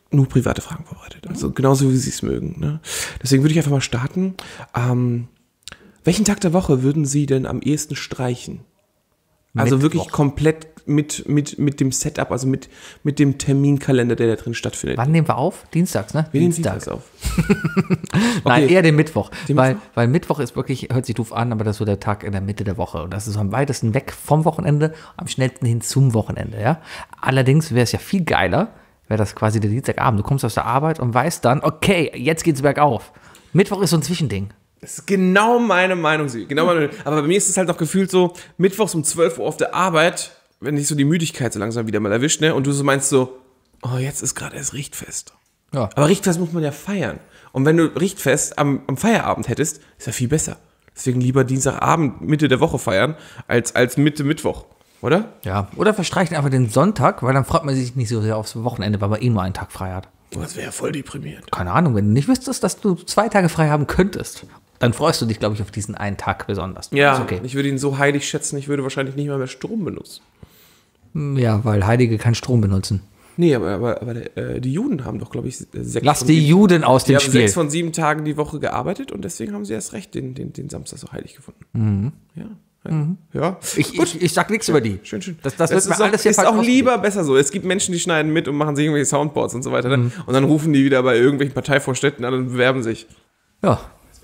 nur private Fragen vorbereitet. Also genauso, wie Sie es mögen. Ne? Deswegen würde ich einfach mal starten. Ähm, welchen Tag der Woche würden Sie denn am ehesten streichen? Also Mittwoch. wirklich komplett mit, mit, mit dem Setup, also mit, mit dem Terminkalender, der da drin stattfindet. Wann nehmen wir auf? Dienstags, ne? Wir nehmen Dienstags auf. Nein, Okay. eher den Mittwoch. Den weil, Mittwoch? weil Mittwoch ist wirklich, hört sich doof an, aber das ist so der Tag in der Mitte der Woche. Und das ist am weitesten weg vom Wochenende, am schnellsten hin zum Wochenende, ja. Allerdings wäre es ja viel geiler, wäre das quasi der Dienstagabend. Du kommst aus der Arbeit und weißt dann, okay, jetzt geht's bergauf. Mittwoch ist so ein Zwischending. Das ist genau meine Meinung, Sie. Genau meine, aber bei mir ist es halt noch gefühlt so, mittwochs um zwölf Uhr auf der Arbeit, wenn dich so die Müdigkeit so langsam wieder mal erwischt, ne? Und du so meinst so, oh, jetzt ist gerade erst Richtfest. Ja. Aber Richtfest muss man ja feiern. Und wenn du Richtfest am, am Feierabend hättest, ist ja viel besser. Deswegen lieber Dienstagabend, Mitte der Woche feiern, als, als Mitte Mittwoch, oder? Ja. Oder verstreichen einfach den Sonntag, weil dann freut man sich nicht so sehr aufs Wochenende, weil man eh nur einen Tag frei hat. Oh, das wäre ja voll deprimierend. Keine Ahnung, wenn du nicht wüsstest, dass du zwei Tage frei haben könntest, dann freust du dich, glaube ich, auf diesen einen Tag besonders. Ja, Ist okay. ich würde ihn so heilig schätzen, ich würde wahrscheinlich nicht mal mehr Strom benutzen. Ja, weil Heilige keinen Strom benutzen. Nee, aber, aber, aber äh, die Juden haben doch, glaube ich, sechs Lass von die sieben- Juden aus Die dem haben Spiel. sechs von sieben Tagen die Woche gearbeitet und deswegen haben sie erst recht den, den, den Samstag so heilig gefunden. Ja. Ja. ja. Ich, ich, ich sag nichts über die. Schön, schön. Das, das, wird ist mir auch, alles hier ist falsch auch ausgelegt. lieber besser so. Es gibt Menschen, die schneiden mit und machen sich irgendwelche Soundboards und so weiter. Ne? Und dann rufen die wieder bei irgendwelchen Parteivorständen an und bewerben sich. Ja.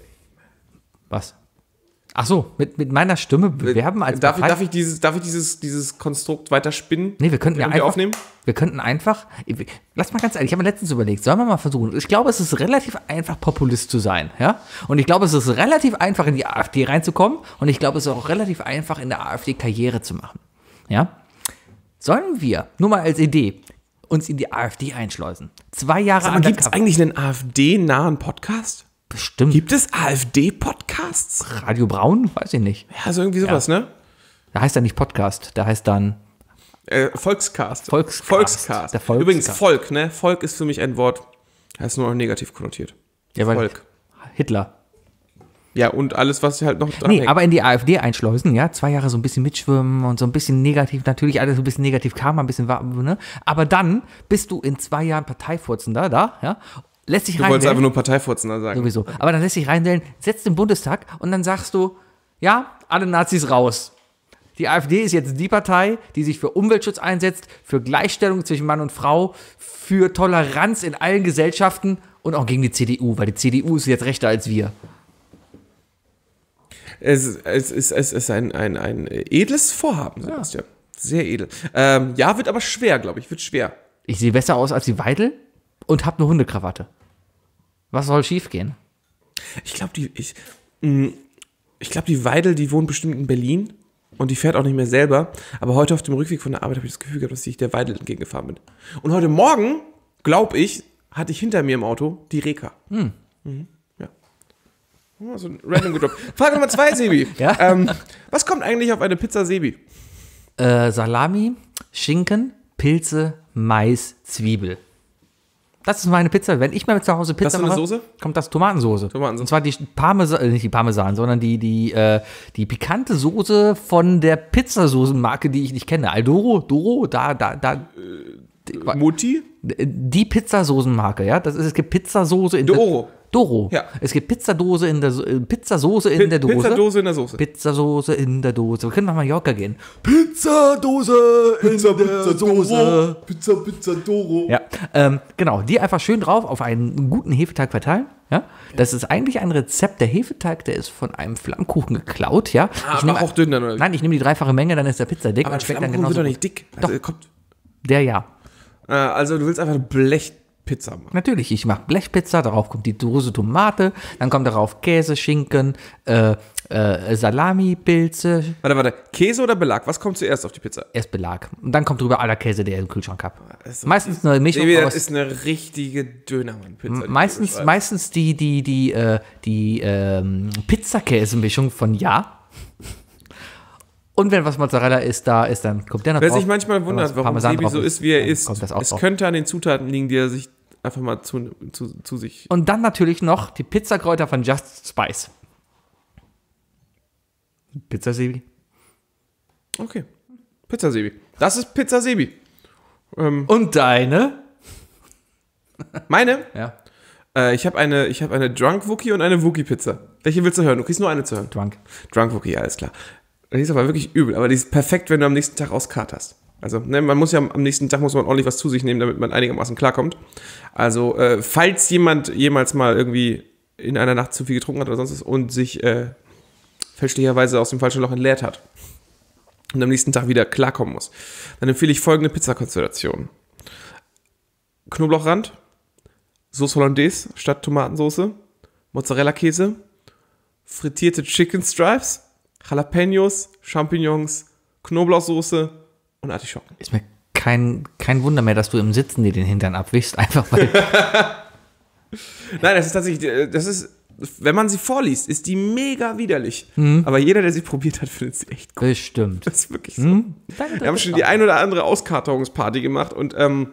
Was? Ach so, mit, mit meiner Stimme bewerben als Darf ich, Partei? darf ich, dieses, darf ich dieses, dieses Konstrukt weiter spinnen? Nee, wir könnten ja Irgendwie einfach aufnehmen? Wir könnten einfach, lass mal ganz ehrlich, ich habe mir letztens überlegt, sollen wir mal versuchen. Ich glaube, es ist relativ einfach, Populist zu sein, ja? Und ich glaube, es ist relativ einfach, in die AfD reinzukommen. Und ich glaube, es ist auch relativ einfach, in der AfD Karriere zu machen, ja? Sollen wir, nur mal als Idee, uns in die AfD einschleusen? Zwei Jahre Aber gibt es undercover. eigentlich einen AfD-nahen Podcast? Bestimmt. Gibt es AfD-Podcasts? Radio Braun? Weiß ich nicht. Ja, so irgendwie sowas, ne? Da heißt er nicht Podcast, da heißt dann Äh, Volkscast. Volkscast. Volkscast. Der Volkscast. Übrigens, Volk, ne? Volk ist für mich ein Wort, heißt nur noch negativ konnotiert. ja, weil Volk. Hitler. Ja, und alles, was halt noch dran Nee, hängt. aber in die AfD einschleusen, ja, zwei Jahre so ein bisschen mitschwimmen und so ein bisschen negativ, natürlich alles so ein bisschen negativ Karma, ein bisschen, wa- ne? Aber dann bist du in zwei Jahren Parteivorsitzender da, ja, lässt sich Du wolltest einfach reinwählen, nur Parteivorsitzender sagen. sowieso, aber dann lässt sich reinwählen, setzt den Bundestag und dann sagst du, ja, alle Nazis raus. Die AfD ist jetzt die Partei, die sich für Umweltschutz einsetzt, für Gleichstellung zwischen Mann und Frau, für Toleranz in allen Gesellschaften und auch gegen die C D U, weil die C D U ist jetzt rechter als wir. Es, es, es, es ist ein, ein, ein edles Vorhaben, Sebastian. Sehr edel. Ähm, ja, wird aber schwer, glaube ich. Wird schwer. Ich sehe besser aus als die Weidel und habe eine Hundekrawatte. Was soll schiefgehen? Ich glaube, die, ich, mh, ich glaube, die Weidel, die wohnt bestimmt in Berlin und die fährt auch nicht mehr selber. Aber heute auf dem Rückweg von der Arbeit habe ich das Gefühl gehabt, dass ich der Weidel entgegengefahren bin. Und heute Morgen, glaube ich, hatte ich hinter mir im Auto die Reka. Hm. Mhm. Ja. Oh, so ein random gedroppt. Frage Nummer zwei, Sebi. Ja? Ähm, was kommt eigentlich auf eine Pizza Sebi? Äh, Salami, Schinken, Pilze, Mais, Zwiebel. Das ist meine Pizza. Wenn ich mal zu Hause Pizza Das ist eine mache, Soße? kommt das Tomatensoße. Tomatensoße. Und zwar die Parmesan, äh, nicht die Parmesan, sondern die, die, äh, die pikante Soße von der Pizzasoßenmarke, die ich nicht kenne. Aldoro, Doro, da, da, da. Mutti? Die Pizzasoßenmarke, ja. Das ist, es gibt Pizzasoße in Doro. der Doro. Ja. Es gibt Pizzadose in der So- äh, Pizzasoße in der Dose. Pizzadose in der Soße. Pizzasoße in der Dose. Wir können nach Mallorca gehen. Pizzadose in der Soße. Pizza, Pizza, Doro. Ja, ähm, genau. Die einfach schön drauf auf einen guten Hefeteig verteilen. Ja, das ist eigentlich ein Rezept. Der Hefeteig, der ist von einem Flammkuchen geklaut. Ja, Ah, ich nehm- mach auch dünn dann, oder wie? Nein, ich nehme die dreifache Menge, dann ist der Pizza dick Aber und schmeckt dann Flammkuchen genauso wird doch gut. nicht dick. Doch. Also, kommt, Der ja. äh, also du willst einfach eine Blechpizza machen. Natürlich, ich mache Blechpizza, darauf kommt die Dose Tomate, dann kommt darauf Käse, Schinken, äh, äh, Salami, Pilze, Warte, warte. Käse oder Belag? Was kommt zuerst auf die Pizza? erst Belag. Und dann kommt drüber aller Käse, der ich im Kühlschrank habe. ist Meistens eine Mischung Sebi, das aus... ist eine richtige Dönermann-Pizza. die du Meistens, beschreibst. meistens die, die, die, äh, die ähm, Pizzakäse-Mischung von Ja. Und wenn was Mozzarella ist, da ist, dann kommt der noch Wer drauf. sich manchmal Wenn wundert, was warum Parmesan Sebi drauf so ist, wie er dann ist, kommt das auch es drauf. könnte an den Zutaten liegen, die er sich einfach mal zu, zu, zu sich... Und dann natürlich noch die Pizzakräuter von Just Spice. Pizza Sebi. Okay. Pizza Sebi. Das ist Pizza Sebi. Ähm, Und deine? Meine? Ja. Äh, ich habe eine, ich hab eine Drunk Wookie und eine Wookie-Pizza. Welche willst du hören? Du kriegst nur eine zu hören. Drunk. Drunk Wookie, alles klar. Die ist aber wirklich übel, aber die ist perfekt, wenn du am nächsten Tag auskaterst. Also, ne, man muss ja am nächsten Tag muss man ordentlich was zu sich nehmen, damit man einigermaßen klarkommt. Also, äh, falls jemand jemals mal irgendwie in einer Nacht zu viel getrunken hat oder sonst was und sich äh, fälschlicherweise aus dem falschen Loch entleert hat und am nächsten Tag wieder klarkommen muss, dann empfehle ich folgende Pizzakonstellation. Knoblauchrand, Sauce Hollandaise statt Tomatensoße, Mozzarella-Käse, frittierte Chicken Stripes, Jalapenos, Champignons, Knoblauchsoße und Artischocken. Ist mir kein, kein Wunder mehr, dass du im Sitzen dir den Hintern abwischst, einfach weil... Nein, das ist tatsächlich, das ist, wenn man sie vorliest, ist die mega widerlich. Mhm. Aber jeder, der sie probiert hat, findet sie echt gut. Bestimmt. Das ist wirklich so. Mhm. Danke, Wir haben schon die ein oder andere Auskaterungsparty gemacht und, ähm,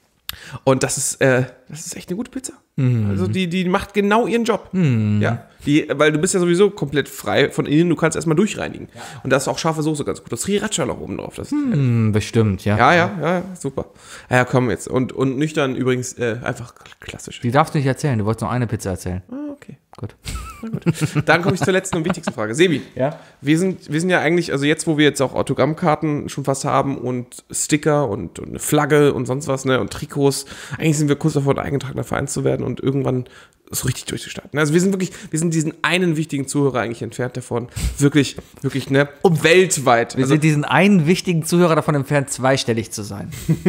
und das ist, äh, das ist echt eine gute Pizza. Mhm. Also die, die macht genau ihren Job. Mhm. Ja. Die, weil du bist ja sowieso komplett frei von innen, du kannst erstmal durchreinigen. Ja. Und da ist auch scharfe Soße ganz gut. Das Sriracha noch oben drauf. Das mhm, bestimmt, ja. Ja, ja, ja, super. Ja, komm jetzt. Und, und nüchtern übrigens äh, einfach klassisch. Die darfst du nicht erzählen, du wolltest noch eine Pizza erzählen. Ah, okay. Gut. Na gut. Dann komme ich zur letzten und wichtigsten Frage. Sebi, ja? wir, sind, wir sind ja eigentlich, also jetzt, wo wir jetzt auch Autogrammkarten schon fast haben und Sticker und, und eine Flagge und sonst was, ne, und Trikots, eigentlich sind wir kurz davor, ein eingetragener Verein zu werden und irgendwann so richtig durchzustarten. Also wir sind wirklich, wir sind diesen einen wichtigen Zuhörer eigentlich entfernt davon, wirklich, wirklich, ne, um weltweit. Wir also, sind diesen einen wichtigen Zuhörer davon entfernt, zweistellig zu sein.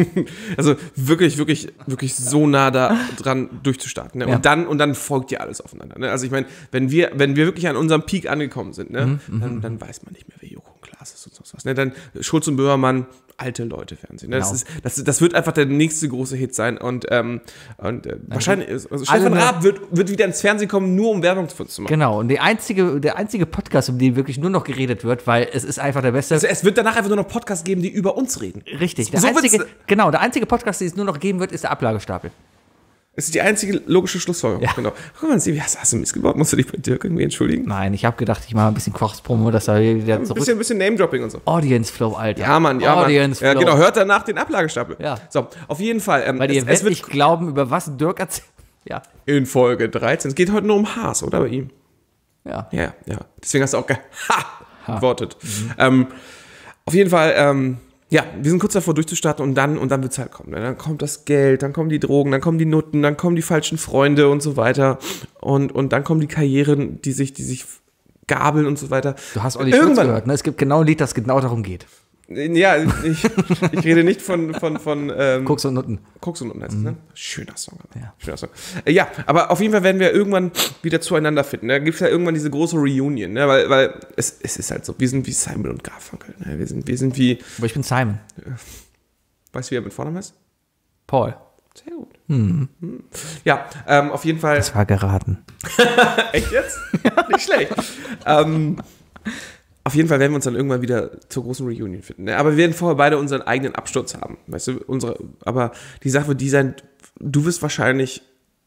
Also wirklich, wirklich, wirklich so nah da dran durchzustarten. Ne? Ja. Und dann, und dann folgt ja alles aufeinander. Ne? Also ich meine, wenn wir, wenn wir wirklich an unserem Peak angekommen sind, ne, mhm, dann, dann weiß man nicht mehr, wer Joko und Klaas ist und so was. Ne? Dann Schulz und Böhmermann, alte Leute Fernsehen. Ne? Genau. Das, ist, das, das wird einfach der nächste große Hit sein. Und, ähm, und äh, wahrscheinlich, also Stefan Alle- Raab wird, wird wieder ins Fernsehen kommen, nur um Werbung für uns zu machen. Genau, und die einzige, der einzige Podcast, um den wirklich nur noch geredet wird, weil es ist einfach der beste. Also es wird danach einfach nur noch Podcasts geben, die über uns reden. Richtig, der So wird's- einzige, genau, der einzige Podcast, den es nur noch geben wird, ist der Ablagestapel. Das ist die einzige logische Schlussfolgerung. Ja. Genau. Guck mal, Sebi, hast, hast du Mist gebaut? Musst du dich bei Dirk irgendwie entschuldigen? Nein, ich habe gedacht, ich mache ein bisschen Cross-Promo, dass er wieder Ein zurück... bisschen, ein bisschen Name-Dropping und so. Audience Flow, Alter. Ja, Mann, ja, Mann. Audience Ja, Flow. genau, hört danach den Ablagestapel. Ja. So, auf jeden Fall. Ähm, Weil es, ihr es werdet wird nicht glauben, über was Dirk erzählt. Ja, in Folge dreizehn. Es geht heute nur um Haas, oder bei ihm? ja. Ja, ja. Deswegen hast du auch ge ha, gewortet. Mhm. Ähm, auf jeden Fall, ähm, ja, wir sind kurz davor durchzustarten und dann, und dann wird es halt kommen. Ne? Dann kommt das Geld, dann kommen die Drogen, dann kommen die Nutten, dann kommen die falschen Freunde und so weiter. Und, und dann kommen die Karrieren, die sich, die sich gabeln und so weiter. Du hast Olli Schulz Irgendwann- gehört, ne? Es gibt genau ein Lied, das genau darum geht. Ja, ich, ich rede nicht von, von, von ähm, Koks und Nutten. Koks und Nutten heißt es, ne? Schöner Song. Aber. Ja. Schöner Song. Äh, ja, aber auf jeden Fall werden wir irgendwann wieder zueinander finden. Da gibt es ja irgendwann diese große Reunion, ne? Weil, weil es, es ist halt so, wir sind wie Simon und Garfunkel. Ne? Wir, sind, wir sind wie, Aber ich bin Simon. weißt du, wie er mit Vornamen ist? Paul. Sehr gut. Hm. Ja, ähm, auf jeden Fall. Das war geraten. Echt jetzt? Nicht schlecht. ähm, auf jeden Fall werden wir uns dann irgendwann wieder zur großen Reunion finden. Ne? Aber wir werden vorher beide unseren eigenen Absturz haben. Weißt du, unsere, aber die Sache wird die sein, du wirst wahrscheinlich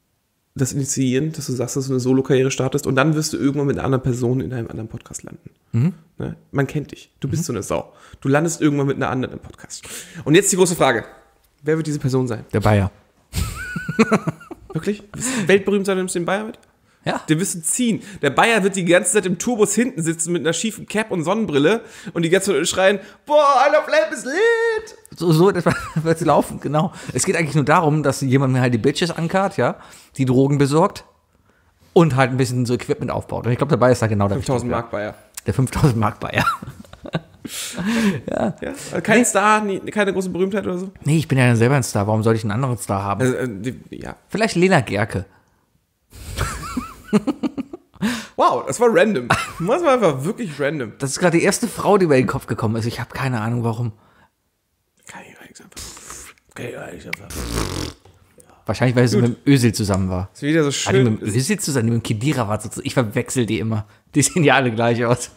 das initiieren, dass du sagst, dass du eine Solo-Karriere startest und dann wirst du irgendwann mit einer anderen Person in einem anderen Podcast landen. Mhm. Ne? Man kennt dich. Du bist mhm. so eine Sau. Du landest irgendwann mit einer anderen im Podcast. Und jetzt die große Frage. Wer wird diese Person sein? Der Bayer. Wirklich? Willst du weltberühmt sein, nimmst du den Bayer mit? Ja. Der wirst du ziehen. Der Bayer wird die ganze Zeit im Tourbus hinten sitzen mit einer schiefen Cap und Sonnenbrille und die ganze Zeit schreien, boah, I love Lamp is lit. So, so etwa wird es laufen, genau. Es geht eigentlich nur darum, dass jemand mir halt die Bitches ankarrt, ja, die Drogen besorgt und halt ein bisschen so Equipment aufbaut. Und ich glaube, dabei ist da genau der fünftausend Mark Bayer. Der fünftausend Mark Bayer. Ja. Ja? Also kein Nee. Star, nie, keine große Berühmtheit oder so? Nee, ich bin ja selber ein Star. Warum sollte ich einen anderen Star haben? Also, äh, die, ja. Vielleicht Lena Gerke. Wow, das war random. Das war einfach wirklich random. Das ist gerade die erste Frau, die mir in den Kopf gekommen ist. Ich habe keine Ahnung, warum. Kann ich gar nicht sagen. Kann ich gar nicht sagen. Wahrscheinlich, weil sie mit dem Özil zusammen war. Ist wieder so War die schön. mit dem Özil zusammen? Die mit dem Khedira war so. Ich verwechsel die immer. Die sehen ja alle gleich aus.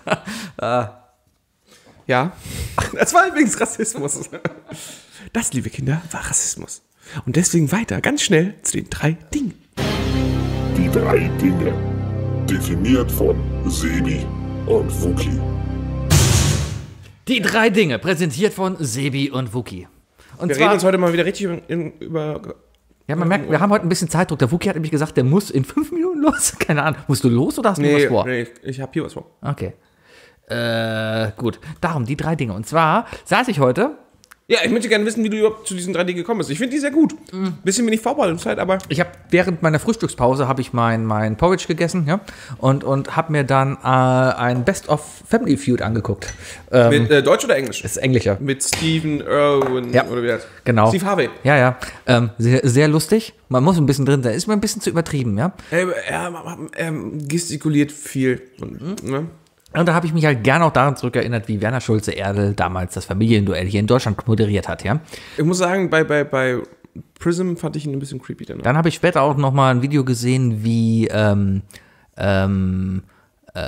Ja. Das war übrigens Rassismus. Das, liebe Kinder, war Rassismus. Und deswegen weiter, ganz schnell zu den drei Dingen. Die drei Dinge. Definiert von Sebi und Wookie. Die drei Dinge, präsentiert von Sebi und Wookie. Und Wir zwar, reden uns heute mal wieder richtig über, in, über Ja, man merkt, wir haben heute ein bisschen Zeitdruck. Der Wookie hat nämlich gesagt, der muss in fünf Minuten los. Keine Ahnung. Musst du los oder hast du Nee, was vor? nee, ich habe hier was vor. Okay. Äh, gut. Darum, die drei Dinge. Und zwar saß ich heute. Ja, ich möchte gerne wissen, wie du überhaupt zu diesen drei Dingen gekommen bist. Ich finde die sehr gut. Mhm. Bisschen wenig Vorbereitungszeit, aber Ich habe während meiner Frühstückspause habe ich mein, mein Porridge gegessen, ja, und, und habe mir dann äh, ein Best of Family Feud angeguckt. Ähm, mit äh, Deutsch oder Englisch? ist englischer. Mit Steven Irwin Ja, oder wie heißt? genau. Steve Harvey. Ja, ja. Ähm, sehr, sehr lustig. Man muss ein bisschen drin sein. Ist mir ein bisschen zu übertrieben, ja. Er, er, er gestikuliert viel. Und, ne? Und da habe ich mich halt gerne auch daran zurückerinnert, wie Werner Schulze-Erdel damals das Familienduell hier in Deutschland moderiert hat, ja. Ich muss sagen, bei, bei, bei Prism fand ich ihn ein bisschen creepy. Dann. Dann habe ich später auch noch mal ein Video gesehen, wie ähm, ähm, äh,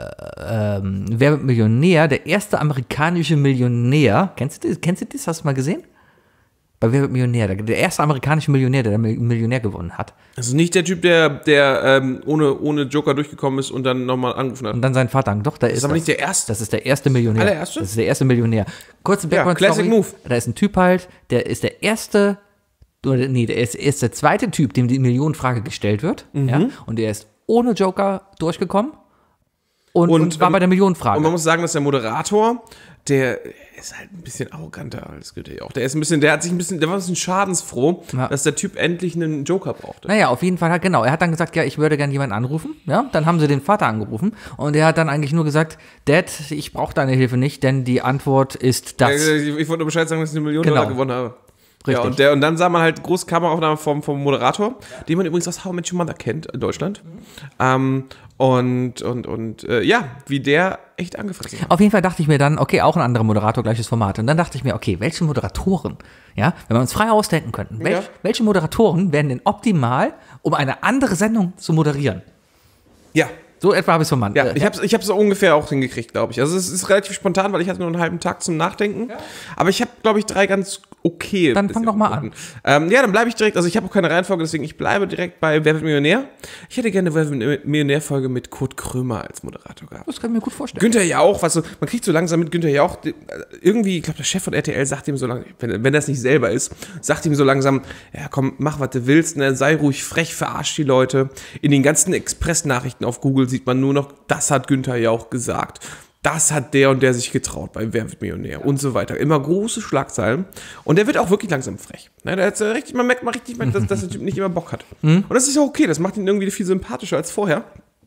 ähm, Wer wird Millionär, der erste amerikanische Millionär, kennst du das? Kennst du das? Hast du mal gesehen? Bei Wer wird Millionär, der, der erste amerikanische Millionär, der den Millionär gewonnen hat. Also nicht der Typ, der, der ähm, ohne, ohne Joker durchgekommen ist und dann nochmal angerufen hat. Und dann sein Vater, doch, da ist Das ist aber das. nicht der erste. Das ist der erste Millionär. Allererste? Das ist der erste Millionär. Kurze Ja, Background-Story. Classic Move. Da ist ein Typ halt, der ist der erste, oder nee, der ist, ist der zweite Typ, dem die Millionenfrage gestellt wird. Mhm. Ja, und der ist ohne Joker durchgekommen und, und, Und, war ähm, bei der Millionenfrage. Und man muss sagen, dass der Moderator, der ist halt ein bisschen arroganter als Günther Jauch. Der ist ein bisschen, der hat sich ein bisschen, der war ein bisschen schadensfroh, Ja. dass der Typ endlich einen Joker brauchte. Naja, auf jeden Fall, hat genau. Er hat dann gesagt, ja, ich würde gerne jemanden anrufen. Ja, dann haben sie den Vater angerufen und er hat dann eigentlich nur gesagt, Dad, ich brauche deine Hilfe nicht, denn die Antwort ist das. Ich, ich wollte nur Bescheid sagen, dass ich eine Million Genau. Dollar gewonnen habe. Ja, Richtig. und, der, und dann sah man halt große Kameraaufnahmen vom, vom Moderator, den man übrigens aus How I Met Your Mother kennt in Deutschland. Mhm. Ähm, und und, und äh, ja, wie der echt angefressen hat. Auf jeden Fall dachte ich mir dann, okay, auch ein anderer Moderator, gleiches Format. Und dann dachte ich mir, okay, welche Moderatoren, ja, wenn wir uns frei ausdenken könnten, welch, Ja. welche Moderatoren wären denn optimal, um eine andere Sendung zu moderieren? Ja. So etwa habe ich es vermannt. Ja, ich habe es ich hab's so ungefähr auch hingekriegt, glaube ich. Also es ist relativ spontan, weil ich hatte nur einen halben Tag zum Nachdenken. Aber ich habe, glaube ich, drei ganz okay. Dann fang doch mal an. Ähm, ja, dann bleibe ich direkt, also ich habe auch keine Reihenfolge, deswegen ich bleibe direkt bei Wer wird Millionär. Ich hätte gerne eine Wer wird Millionär-Folge mit Kurt Krömer als Moderator gehabt. Das kann ich mir gut vorstellen. Günther Jauch, was so, man kriegt so langsam mit Günther Jauch, die- irgendwie, ich glaube, der Chef von R T L sagt ihm so langsam, wenn, wenn das nicht selber ist, sagt ihm so langsam, ja komm, mach, was du willst, ne, sei ruhig frech, verarsch die Leute. In den ganzen Express-Nachrichten auf Google sieht man nur noch, das hat Günther Jauch gesagt. Das hat der und der sich getraut bei Wer wird Millionär und so weiter. Immer große Schlagzeilen. Und der wird auch wirklich langsam frech. Ne, der hat, richtig, man merkt mal richtig, dass, dass der Typ nicht immer Bock hat. Und das ist ja okay, das macht ihn irgendwie viel sympathischer als vorher.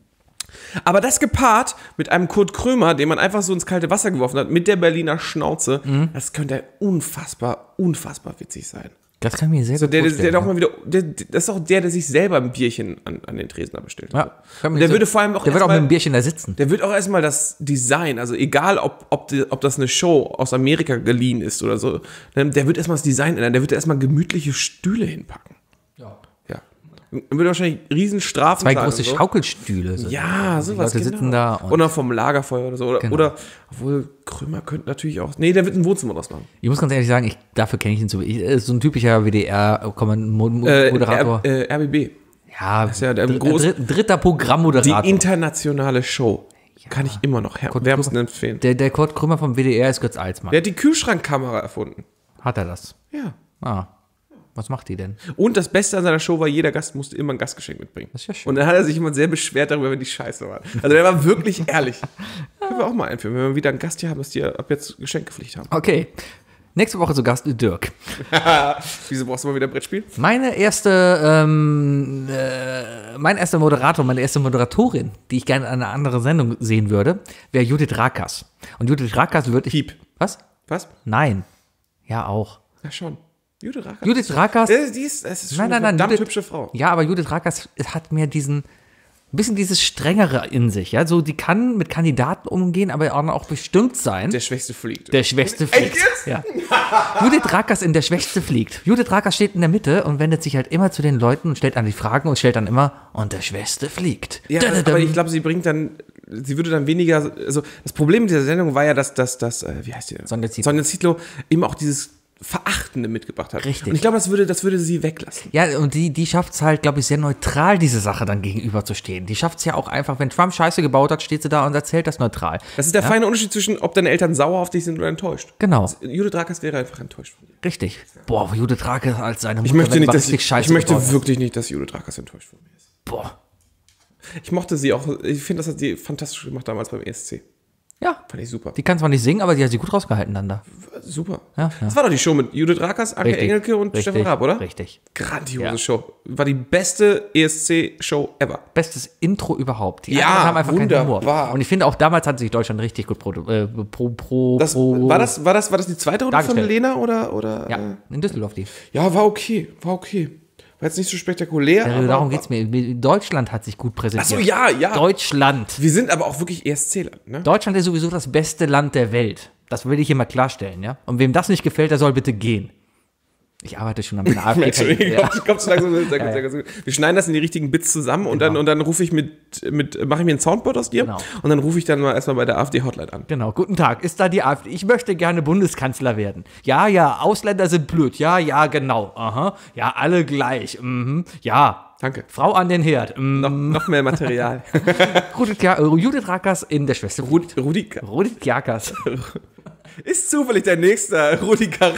Aber das gepaart mit einem Kurt Krömer, den man einfach so ins kalte Wasser geworfen hat, mit der Berliner Schnauze, das könnte unfassbar, unfassbar witzig sein. Das kann ich mir sehr So, gut der, der, vorstellen. der doch mal wieder, der, das ist auch der, der sich selber ein Bierchen an, an den Tresen da bestellt ja. hat. Kann Und mir der so- würde vor allem auch Der wird auch mit erstmal- dem Bierchen da sitzen. Der wird auch erstmal das Design, also egal, ob, ob, die, ob das eine Show aus Amerika geliehen ist oder so, ne, der wird erstmal das Design ändern, der wird erstmal gemütliche Stühle hinpacken. Ja. Ja. Er wird wahrscheinlich riesen Strafen Zwei zahlen große und so. Schaukelstühle. So. Ja, Die sowas. Leute genau. sitzen da. Und Oder vom Lagerfeuer oder so. Oder, Genau. oder obwohl Krömer könnte natürlich auch. Nee, der wird ein Wohnzimmer draus machen. ich muss ganz ehrlich sagen, ich, dafür kenne ich ihn zu. Ich, er ist so ein typischer W D R-Moderator. Äh, R, äh, R B B. ja, ist ja der dr- groß- dr- dritter Programmmoderator. Die internationale Show. Kann ich immer noch her Kurt wärmstens Krömer. empfehlen. Der, der Kurt Krömer vom W D R ist Götz Alsmann. Der hat die Kühlschrankkamera erfunden. Hat er das? Ja. Ah. Was macht die denn? Und das Beste an seiner Show war, jeder Gast musste immer ein Gastgeschenk mitbringen. Das ist ja schön. Und dann hat er sich immer sehr beschwert darüber, wenn die scheiße waren. Also der war wirklich ehrlich. Können wir auch mal einführen, wenn wir wieder einen Gast hier haben, dass die ab jetzt Geschenkepflicht haben. Okay. Nächste Woche zu Gast Dirk. Wieso brauchst du mal wieder Brettspiel? Meine erste, ähm, äh, mein erster Moderator, meine erste Moderatorin, die ich gerne in einer anderen Sendung sehen würde, wäre Judith Rakers. Und Judith Rakers würde ich... Piep. Was? Was? Nein. Ja, auch. Ja, schon. Judith Rakers. Judith Rakers... Äh, die ist, das ist schon Nein, nein, nein. eine verdammt Judith, hübsche Frau. Ja, aber Judith Rakers hat mir diesen... Ein bisschen dieses Strengere in sich, ja. So, die kann mit Kandidaten umgehen, aber auch, auch bestimmt sein. Der Schwächste fliegt. Der Schwächste fliegt. jetzt? Ja. Judith Rakers in Der Schwächste fliegt. Judith Rakers steht in der Mitte und wendet sich halt immer zu den Leuten und stellt an die Fragen und stellt dann immer, und der Schwächste fliegt. Ja, aber ich glaube, sie bringt dann, sie würde dann weniger, also das Problem mit dieser Sendung war ja, dass, dass, dass äh, wie heißt die? Sonja Zietlow. Sonja Zietlow immer auch dieses Verachtende mitgebracht hat. Richtig. Und ich glaube, das würde, das würde sie weglassen. Ja, und die, die schafft es halt, glaube ich, sehr neutral, diese Sache dann gegenüberzustehen. Die schafft es ja auch einfach, wenn Trump Scheiße gebaut hat, steht sie da und erzählt das neutral. Das ist der feine Unterschied zwischen, ob deine Eltern sauer auf dich sind oder enttäuscht. Genau. Judith Rakers wäre einfach enttäuscht von dir. Richtig. Boah, Judith Rakers als seine Mutter, Ich möchte, wenn nicht, was dass, richtig ich, Scheiße ich möchte gebaut hat. wirklich nicht, dass Judith Rakers enttäuscht von mir ist. Boah. Ich mochte sie auch, ich finde, das hat sie fantastisch gemacht damals beim E S C. Ja. Fand ich super. Die kann zwar nicht singen, aber die hat sie gut rausgehalten dann da. Super. Ja, ja. Das war doch die Show mit Judith Rakers, Anke Richtig. Engelke und Richtig. Steffen Raab, oder? Richtig. Grandiose Ja. Show. War die beste E S C-Show ever. Bestes Intro überhaupt. Die Ja, anderen haben einfach keinen wunderbar. Humor. Und ich finde auch damals hat sich Deutschland richtig gut produ- äh, pro, pro, Das, pro war, das, war, das, war das die zweite Runde von Dargestellt. Lena? Oder, oder, Ja, äh, in Düsseldorf die. ja, war okay. War okay. War jetzt nicht so spektakulär. Ja, aber darum geht es mir. Deutschland hat sich gut präsentiert. Ach so, ja, ja. Deutschland. Wir sind aber auch wirklich E S C-Land, ne? Deutschland ist sowieso das beste Land der Welt. Das will ich hier mal klarstellen, ja. Und wem das nicht gefällt, der soll bitte gehen. Ich arbeite schon an meiner Mensch, AfD. ich Ja. komm, komm so langsam, sehr gut, Ja, sehr gut, sehr gut. Wir schneiden das in die richtigen Bits zusammen und dann, und dann rufe ich mit, mit mache ich mir ein Soundboard aus dir Genau. und dann rufe ich dann mal erstmal bei der AfD-Hotline an. Genau, guten Tag, ist da die AfD? Ich möchte gerne Bundeskanzler werden. Ja, ja, Ausländer sind blöd. Ja, ja, genau. Aha. Ja, alle gleich. Mhm. Ja. Danke. Frau an den Herd. Mhm. Noch, noch mehr Material. Judith, ja, äh, Judith Rakers in der Schwester. Rudi, Rudi Judith Kjakas. ist zufällig der nächste Rudi Carrell.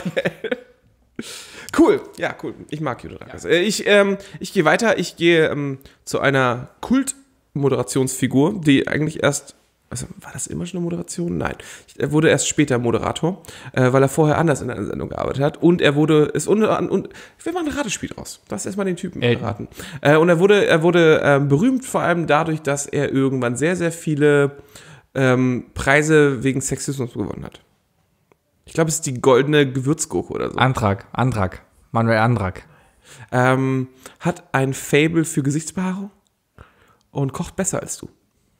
Cool, ja, cool. Ich mag Judith Rakers. Ja. Ich, ähm, ich gehe weiter. Ich gehe ähm, zu einer Kult-Moderationsfigur, die eigentlich erst, also war das immer schon eine Moderation? Nein. Er wurde erst später Moderator, äh, weil er vorher anders in einer Sendung gearbeitet hat. Und er wurde, ist unter und wir machen ein Ratespiel draus. Lass erstmal den Typen Elton. raten. Äh, und er wurde, er wurde ähm, berühmt vor allem dadurch, dass er irgendwann sehr, sehr viele ähm, Preise wegen Sexismus gewonnen hat. Ich glaube, es ist die goldene Gewürzgurke oder so. Antrag, Antrag. Manuel Antrag. Ähm, hat ein Faible für Gesichtsbehaarung und kocht besser als du.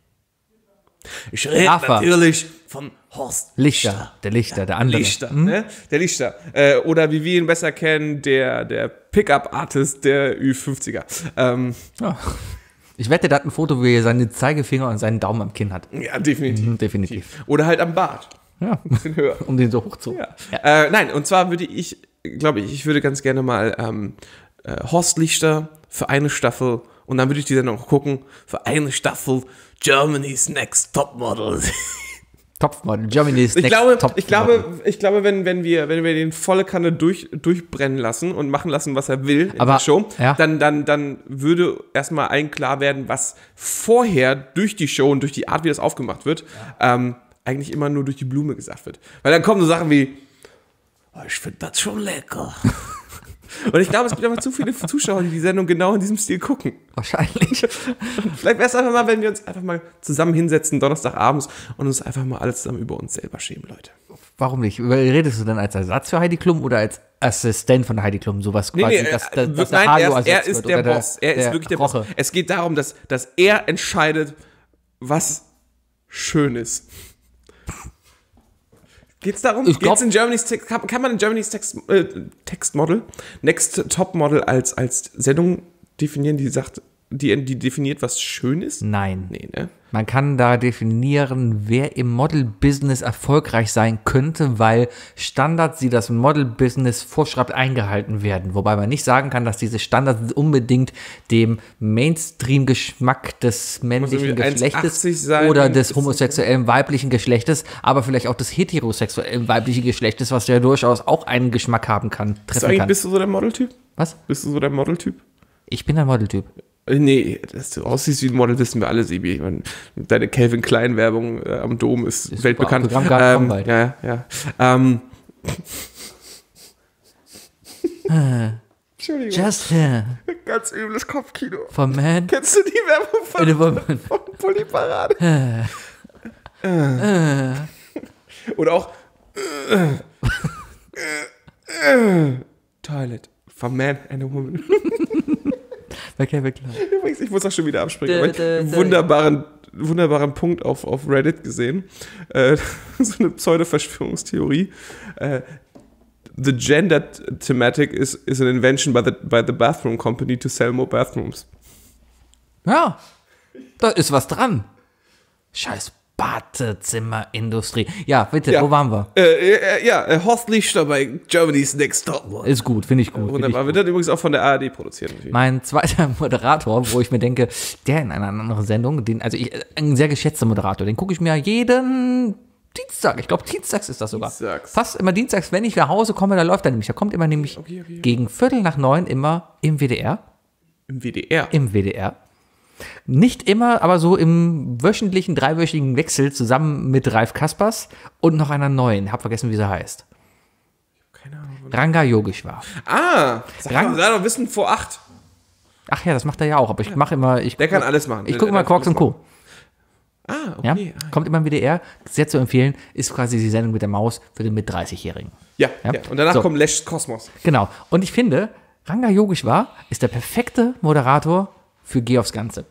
Ich rede Rafa. natürlich von Horst Lichter. Der Lichter, der andere. Lichter, ne? Der Lichter. Äh, oder wie wir ihn besser kennen, der, der Pickup-Artist der Ü fünfziger. Ähm, Ja. Ich wette, der hat ein Foto, wie er seine Zeigefinger und seinen Daumen am Kinn hat. ja, definitiv. Mhm, definitiv. Oder halt am Bart. Ja. Ein bisschen höher. Um den so hoch zu. Ja. Äh, nein, und zwar würde ich, glaube ich, ich würde ganz gerne mal ähm, äh, Horst Lichter für eine Staffel und dann würde ich die dann auch gucken, für eine Staffel Germany's Next Topmodel. Topmodel, Germany's Ich Next glaube, Top ich glaube, ich glaube, wenn, wenn wir, wenn wir den volle Kanne durch, durchbrennen lassen und machen lassen, was er will in Aber, der Show, ja. dann, dann, dann würde erstmal allen klar werden, was vorher durch die Show und durch die Art, wie das aufgemacht wird, ja. ähm, eigentlich immer nur durch die Blume gesagt wird. Weil dann kommen so Sachen wie, oh, ich finde das schon lecker. Und ich glaube, es gibt einfach zu viele Zuschauer, die die Sendung genau in diesem Stil gucken. Wahrscheinlich. Vielleicht wäre es einfach mal, wenn wir uns einfach mal zusammen hinsetzen, Donnerstagabends, und uns einfach mal alles zusammen über uns selber schämen, Leute. Warum nicht? Redest du denn als Ersatz für Heidi Klum oder als Assistent von Heidi Klum? Sowas quasi, Nee, nee, dass, äh, dass, dass nein, Hajo er, ist, er ersetzt ist wird der oder Boss. Er ist der wirklich der Roche. Boss. Es geht darum, dass, dass er entscheidet, was schön ist. Geht's darum? Ich glaub- Geht's in Germany's Text, kann, kann man in Germany's Text, äh, Textmodel, Next Topmodel als, als Sendung definieren, die sagt, die, die definiert, was schön ist? Nein. Nee, ne? Man kann da definieren, wer im Model-Business erfolgreich sein könnte, weil Standards, die das Model-Business vorschreibt, eingehalten werden. Wobei man nicht sagen kann, dass diese Standards unbedingt dem Mainstream-Geschmack des männlichen irgendwie Geschlechtes eins Komma achtzig sein, oder des ist- homosexuellen weiblichen Geschlechtes, aber vielleicht auch des heterosexuellen weiblichen Geschlechtes, was ja durchaus auch einen Geschmack haben kann, Bist du, treffen eigentlich, kann. bist du so der Modeltyp? Was? Bist du so der Modeltyp? Ich bin ein Modeltyp. Äh, Nee, dass du aussiehst wie ein Model, wissen wir alle, Sibi. Ich meine, deine Calvin Klein-Werbung äh, am Dom ist, Ist weltbekannt. super. Autogrammkarte kommen bald. ja, ja. Ähm. Entschuldigung, Just here ganz übles Kopfkino. for man Kennst du die Werbung von, and a woman. von Polyparade? äh. Oder auch äh, äh, äh, Toilet for man and a woman. Okay, wirklich. Übrigens, ich muss auch schon wieder abspringen. Dö, aber ich dö, einen dö. wunderbaren, wunderbaren Punkt auf, auf Reddit gesehen. Äh, so eine Pseudo-Verschwörungstheorie. Äh, the gender thematic is, is an invention by the, by the bathroom company to sell more bathrooms. Ja, da ist was dran. Scheiß Badezimmerindustrie. Ja, bitte, Ja. wo waren wir? Äh, äh, ja, äh, Horst Lichter bei Germany's Next Top Model. Ist gut, finde ich gut. Find ich Wunderbar. gut. Wird dann übrigens auch von der A R D produziert. Natürlich. Mein zweiter Moderator, wo ich mir denke, der in einer anderen Sendung, den, also ich, ein sehr geschätzter Moderator, den gucke ich mir jeden Dienstag, ich glaube dienstags ist das sogar. Dienstags. Fast immer dienstags, wenn ich nach Hause komme, da läuft er nämlich, da kommt immer nämlich Okay, okay. gegen Viertel nach neun immer im W D R, Im W D R. im W D R. Nicht immer, aber so im wöchentlichen, dreiwöchigen Wechsel zusammen mit Ralf Kaspers und noch einer neuen, hab vergessen, wie sie heißt. Keine Ahnung. Ranga Yogeshwar. Ah, sag Rang- mal, sei doch Wissen vor acht. Ach ja, das macht er ja auch, aber ich mache immer, ich Der guck- kann alles machen. Ich Der- gucke der immer darf Quarks und alles Co. Ah, Ja? okay. Ah, Kommt immer im W D R, sehr zu empfehlen, ist quasi die Sendung mit der Maus für den mit dreißig-Jährigen. Ja, Ja? ja. Und danach So. kommt Lesch Kosmos. Genau. Und ich finde, Ranga Yogeshwar ist der perfekte Moderator für Geh aufs Ganze.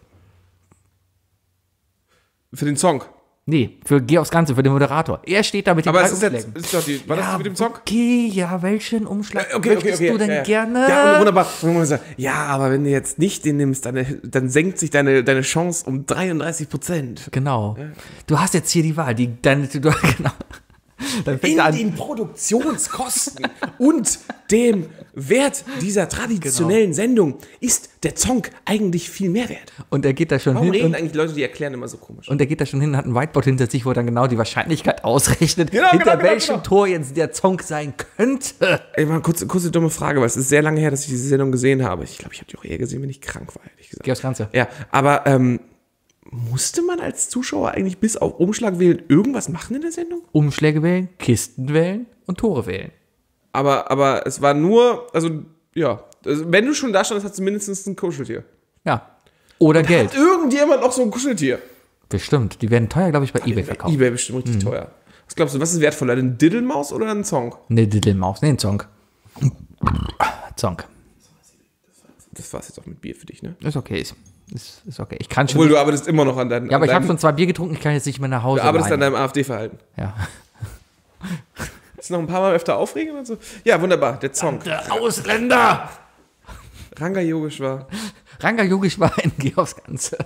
Für den Song. Nee, für Geh aufs Ganze, für den Moderator. Er steht da mit den Aber drei es ist jetzt, Umschlägen. ist doch die, war das Ja, mit dem Song? Okay, ja, welchen Umschlag Okay, okay, möchtest okay. du denn ja, ja. gerne? Ja, und wunderbar. Und man sagt, ja, aber wenn du jetzt nicht den nimmst, dann, dann senkt sich deine, deine Chance um dreiunddreißig Prozent. Genau. Du hast jetzt hier die Wahl. Die, deine, du, genau. Dann fängt In er an. den Produktionskosten und dem Wert dieser traditionellen Sendung ist der Song eigentlich viel mehr wert. Und er geht da schon Warum hin. reden Und, eigentlich Leute, die erklären immer so komisch? und er geht da schon hin, hat ein Whiteboard hinter sich, wo er dann genau die Wahrscheinlichkeit ausrechnet, Genau, hinter genau, genau, welchem genau. Tor jetzt der Song sein könnte. Ey, mal kurz, kurze dumme Frage, weil es ist sehr lange her, dass ich diese Sendung gesehen habe. Ich glaube, ich habe die auch eher gesehen, wenn ich krank war, ehrlich gesagt. Geh aufs Ganze. Ja, aber ähm, musste man als Zuschauer eigentlich bis auf Umschlag wählen irgendwas machen in der Sendung? Umschläge wählen, Kisten wählen und Tore wählen. Aber, aber es war nur, also, ja, also, wenn du schon da standest, hast du mindestens ein Kuscheltier. Ja. Oder Geld. Hat irgendjemand noch so ein Kuscheltier? Bestimmt. Die werden teuer, glaube ich, bei eBay verkauft. Ebay bestimmt richtig teuer. Was glaubst du, was ist wertvoller, eine Diddelmaus oder ein Song? Ne, Diddlemaus. Ne, ein Song. Song. Das war's jetzt auch mit Bier für dich, ne? Ist okay. Ist, ist, ist okay. Ich kann schon. Obwohl, nicht, du arbeitest immer noch an deinem. ja, aber an ich habe deinem, schon zwei Bier getrunken. Ich kann jetzt nicht mehr nach Hause. Du arbeitest an alleine. deinem AfD-Verhalten. Ja. Ist noch ein paar Mal öfter aufregen und so? Ja, wunderbar, der Song. Der Ausländer! Ranga Yogeshwar. Ranga Yogeshwar in Geh aufs Ganze.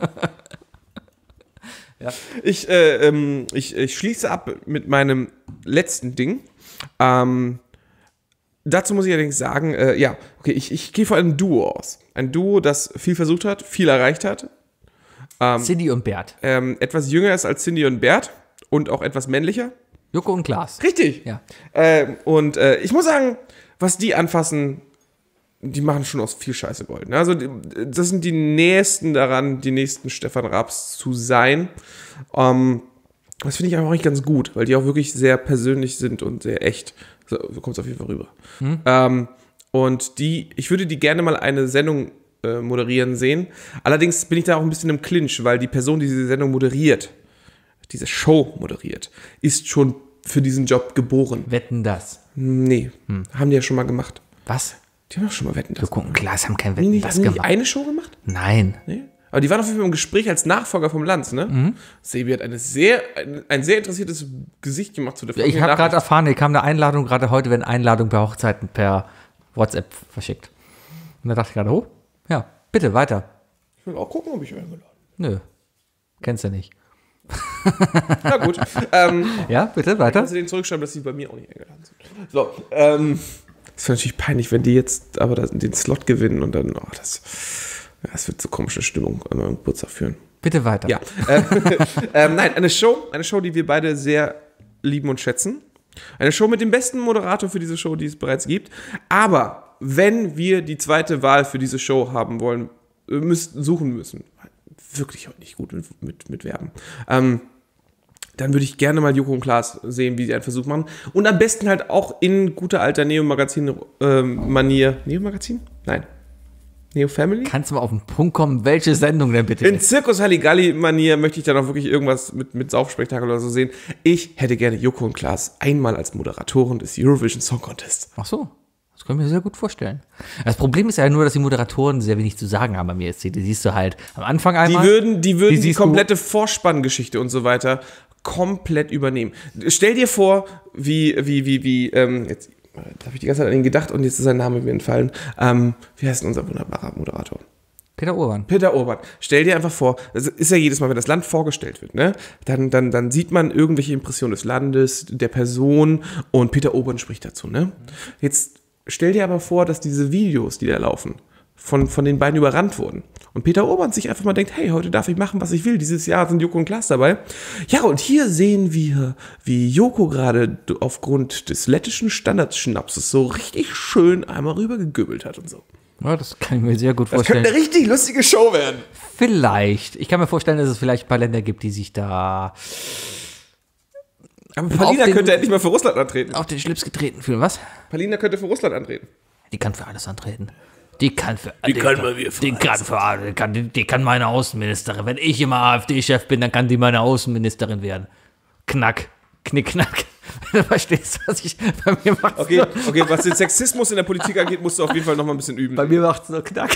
Ich, äh, ähm, ich, ich schließe ab mit meinem letzten Ding. Ähm, dazu muss ich allerdings sagen, äh, ja, okay, ich, ich gehe vor einem Duo aus. Ein Duo, das viel versucht hat, viel erreicht hat. Cindy und Bert. Ähm, etwas jünger ist als Cindy und Bert und auch etwas männlicher. Joko und Klaas. Richtig. Ja. Ähm, und äh, ich muss sagen, was die anfassen, die machen schon aus viel Scheiße Gold. Ne? Also die, das sind die Nächsten daran, die nächsten Stefan Raabs zu sein. Ähm, das finde ich einfach auch nicht ganz gut, weil die auch wirklich sehr persönlich sind und sehr echt. So, so kommt es auf jeden Fall rüber. Hm. Ähm, und die, ich würde die gerne mal eine Sendung äh, moderieren sehen. Allerdings bin ich da auch ein bisschen im Clinch, weil die Person, die diese Sendung moderiert, diese Show moderiert, ist schon für diesen Job geboren. Wetten das. Nee, Hm. haben die ja schon mal gemacht. Was? Die haben doch schon mal Wetten. Das Joko und Klaas haben kein haben die Wetten nicht, das haben die nicht gemacht. eine Show gemacht? Nein. Nee. Aber die waren auf jeden Fall im Gespräch als Nachfolger vom Lanz, ne? Mhm. Sebi hat eine sehr, ein, ein sehr interessiertes Gesicht gemacht zu der Ich habe gerade erfahren, hier kam eine Einladung, gerade heute werden Einladungen per Hochzeiten per WhatsApp verschickt. Und da dachte ich gerade, oh, ja, bitte, weiter. Ich will auch gucken, ob ich eingeladen Nö, kennst du nicht. bin. Na gut. ähm, Ja, bitte, weiter. kannst du denen zurückschreiben, dass sie bei mir auch nicht eingeladen sind. So, ähm, das wäre natürlich peinlich, wenn die jetzt aber das, den Slot gewinnen und dann, oh, das, ja, das wird zu komische Stimmung an meinem Geburtstag führen. Bitte weiter. Ja. äh, ähm, nein, eine Show, eine Show, die wir beide sehr lieben und schätzen. Eine Show mit dem besten Moderator für diese Show, die es bereits gibt. Aber wenn wir die zweite Wahl für diese Show haben wollen, müssen, suchen müssen, wirklich heute nicht gut mit, mit, mit Werben, ähm, dann würde ich gerne mal Joko und Klaas sehen, wie sie einen Versuch machen. Und am besten halt auch in guter alter Neo-Magazin-Manier. Ähm, Neo-Magazin? Nein. Neo-Family? Kannst du mal auf den Punkt kommen, welche Sendung denn bitte? In Zirkus Halligalli-Manier möchte ich dann auch wirklich irgendwas mit, mit Saufspektakel oder so sehen. Ich hätte gerne Joko und Klaas einmal als Moderatoren des Eurovision Song Contest. Ach so, das kann ich mir sehr gut vorstellen. Das Problem ist ja nur, dass die Moderatoren sehr wenig zu sagen haben bei mir jetzt. Die siehst du halt am Anfang Die einmal. würden die, würden die, siehst komplette Vorspanngeschichte und so weiter komplett übernehmen. Stell dir vor, wie, wie, wie, wie, ähm, jetzt habe ich die ganze Zeit an ihn gedacht und jetzt ist sein Name mir entfallen. Ähm, wie heißt denn unser wunderbarer Moderator? Peter Urban. Peter Urban. Stell dir einfach vor, das ist ja jedes Mal, wenn das Land vorgestellt wird, ne, dann, dann, dann sieht man irgendwelche Impressionen des Landes, der Person und Peter Urban spricht dazu, ne. Jetzt stell dir aber vor, dass diese Videos, die da laufen, von, von den beiden überrannt wurden. Und Peter Urban sich einfach mal denkt, hey, heute darf ich machen, was ich will. Dieses Jahr sind Joko und Klaas dabei. Ja, und hier sehen wir, wie Joko gerade aufgrund des lettischen Standardschnapses so richtig schön einmal rübergegübbelt hat und so. Ja, das kann ich mir sehr gut Das vorstellen. könnte eine richtig lustige Show werden. Vielleicht. Ich kann mir vorstellen, dass es vielleicht ein paar Länder gibt, die sich da Aber Palina Auf den- könnte endlich mal für Russland antreten. auf den Schlips getreten fühlen. Was? Palina könnte für Russland antreten. Die kann für alles antreten. Die kann für Die kann mal wieder die kann für alles. Die kann, die, die kann meine Außenministerin. Wenn ich immer AfD-Chef bin, dann kann die meine Außenministerin werden. Knack. Knick, knack. Du verstehst, was ich bei mir mache. Okay, okay, was den Sexismus in der Politik angeht, musst du auf jeden Fall noch mal ein bisschen üben. Bei mir macht es so knack.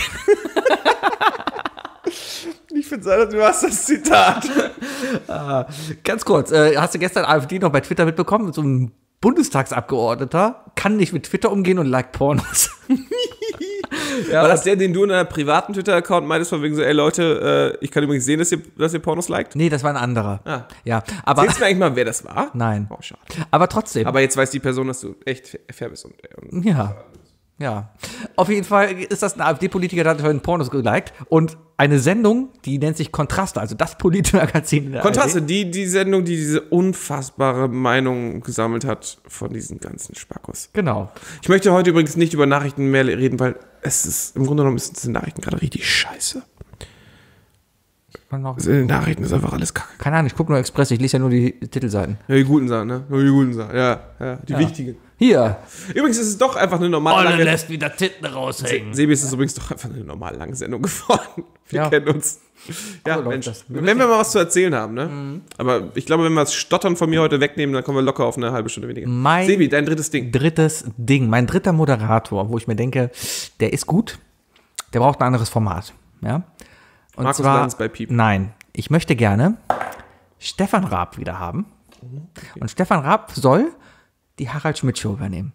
Ich finde, du hast das Zitat. Ganz kurz, äh, hast du gestern AfD noch bei Twitter mitbekommen? So ein Bundestagsabgeordneter kann nicht mit Twitter umgehen und liked Pornos. War das der, den du in deinem privaten Twitter-Account meintest, von wegen so, ey Leute, äh, ich kann übrigens sehen, dass ihr, dass ihr Pornos liked? Nee, das war ein anderer. Ah. Ja, aber, Erzählst du mir eigentlich mal, wer das war? Nein. Oh, schade. aber trotzdem. Aber jetzt weiß die Person, dass du echt fair bist. Und, und Ja. Ja. Auf jeden Fall ist das ein AfD-Politiker, der hat einen Pornos geliked und eine Sendung, die nennt sich Kontraste, also das Politmagazin in der Kontraste, A R D. die, die Sendung, die diese unfassbare Meinung gesammelt hat von diesen ganzen Spackos. Genau. Ich möchte heute übrigens nicht über Nachrichten mehr reden, weil es ist, im Grunde genommen sind diese Nachrichten gerade richtig scheiße. Noch, Also in den Nachrichten ist einfach alles kacke. keine Ahnung, ich gucke nur Express, ich lese ja nur die Titelseiten. Ja, die guten Sachen, ne? Nur die guten Sachen, ja, ja, die wichtigen. Hier. Übrigens ist es doch einfach eine normale Olle lange... lässt wieder Titten raushängen. Sebi, ist es übrigens doch einfach eine normal lange Sendung geworden. Wir Ja. kennen uns. Ja, läuft Mensch. das. Wenn wir mal was zu erzählen haben, ne? Aber ich glaube, wenn wir das Stottern von mir heute wegnehmen, dann kommen wir locker auf eine halbe Stunde weniger. Mein- Sebi, dein drittes Ding. Drittes Ding, mein dritter Moderator, wo ich mir denke, der ist gut, der braucht ein anderes Format. Ja? Und Markus Lanz bei Piep. Nein, ich möchte gerne Stefan Raab wieder haben. Und Stefan Raab soll die Harald Schmidt Show übernehmen.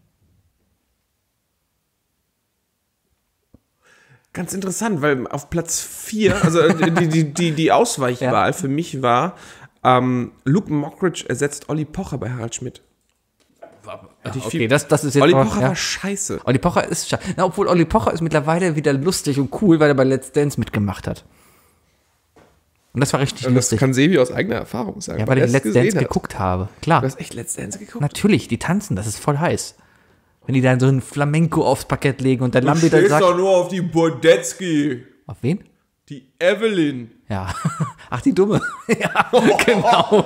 Ganz interessant, weil auf Platz vier, also äh, die, die, die, die Ausweichwahl Ja. für mich war, ähm, Luke Mockridge ersetzt Olli Pocher bei Harald Schmidt. Hätte ich Okay, viel- das, das ist jetzt Olli mal- Pocher ja. war scheiße. Olli Pocher ist scha- Na, obwohl Olli Pocher ist mittlerweile wieder lustig und cool, weil er bei Let's Dance mitgemacht hat. Und das war richtig Und das lustig. kann Sebi aus eigener Erfahrung sagen. Ja, weil ich er es Let's gesehen Dance hat. geguckt habe. Klar. Du hast echt Let's Dance geguckt? Natürlich, die tanzen, das ist voll heiß. Wenn die dann so ein Flamenco aufs Parkett legen und der Du Lambi dann stehst sagt. doch nur auf die Bordetzky. Auf wen? Die Evelyn. Ja. Ach, die Dumme. ja, genau.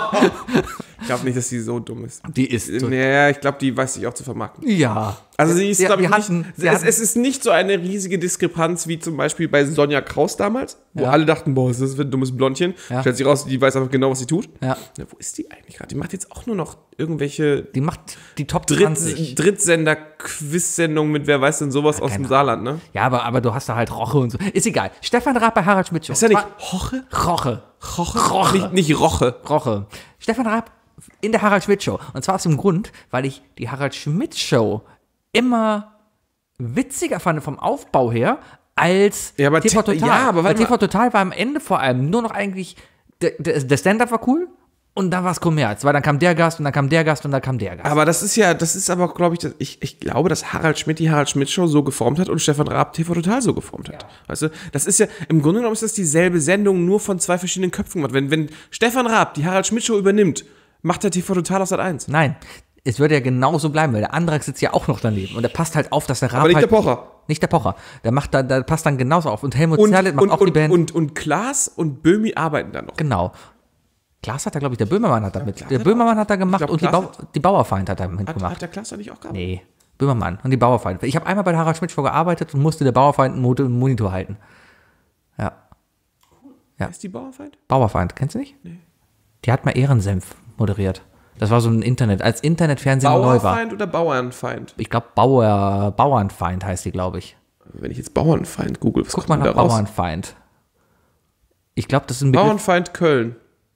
Ich glaube nicht, dass sie so dumm ist. Die ist so. Naja, ich glaube, die weiß sich auch zu vermarkten. Ja. Also sie ist, Sie- glaube die ich, hatten- nicht, sie es, hatten- es ist nicht so eine riesige Diskrepanz wie zum Beispiel bei Sonja Kraus damals, wo Ja. alle dachten, boah, ist das für ein dummes Blondchen. Ja. Stellt sich raus, die weiß einfach genau, was sie tut. Ja. Ja, wo ist die eigentlich gerade? Die macht jetzt auch nur noch irgendwelche Die macht die Top Dritt, zwanzig. Drittsender-Quiz-Sendungen mit wer weiß denn sowas aus dem keine Saarland, ne? Ja, aber, aber du hast da halt Roche und so. Ist egal. Stefan Raab bei Harald Schmidt Show. Ist ja nicht Zwar- Hoche? Roche. Roche? Roche. Nicht, nicht Roche. Roche. Stefan Raab in der Harald Schmidt Show. Und zwar aus dem Grund, weil ich die Harald Schmidt Show immer witziger fand vom Aufbau her als Ja, aber T V T- Total. ja, aber weil warte T V mal. Total war am Ende vor allem nur noch eigentlich, der, der, der Stand-Up war cool und dann war es Kommerz, weil dann kam der Gast und dann kam der Gast und dann kam der Gast. Aber das ist ja, das ist aber, glaube ich, das, ich, ich glaube, dass Harald Schmidt die Harald Schmidt Show so geformt hat und Stefan Raab T V Total so geformt hat. Weißt du, das ist ja, im Grunde genommen ist das dieselbe Sendung, nur von zwei verschiedenen Köpfen gemacht. Wenn, wenn Stefan Raab die Harald Schmidt Show übernimmt, macht er T V Total aus Sat eins. Nein, es würde ja genauso bleiben, weil der Andrax sitzt ja auch noch daneben und der passt halt auf, dass der Raab Aber nicht halt, der Pocher. Nicht der Pocher. Der macht da, der passt dann genauso auf. Und Helmut Und, Zerlett macht und, auch die und, Band. und, und Klaas und Böhmi arbeiten da noch. Genau. Klaas hat da, glaube ich, der Böhmermann hat da mit. Klaas Der hat Böhmermann hat da gemacht glaub, und die, Klaas Bau, die Bauerfeind hat da Hat, mitgemacht. hat der Klaas da nicht auch gehabt? Nee, Böhmermann und die Bauerfeind. Ich habe einmal bei der Harald Schmidt Show gearbeitet und musste der Bauerfeind einen Mot- einen Monitor halten. Ja. Wer ist die Bauerfeind? Bauerfeind, kennst du nicht? Nee. Die hat mal Ehrensenf moderiert. Das war so ein Internet, als Internetfernsehen neu war. Bauerfeind oder Bauernfeind? Ich glaube, Bauer, Bauernfeind heißt die, glaube ich. Wenn ich jetzt Bauernfeind google, was Guck kommt mal denn nach da raus? Bauernfeind. Ich glaube, das ist ein Begriff. Bauernfeind Köln.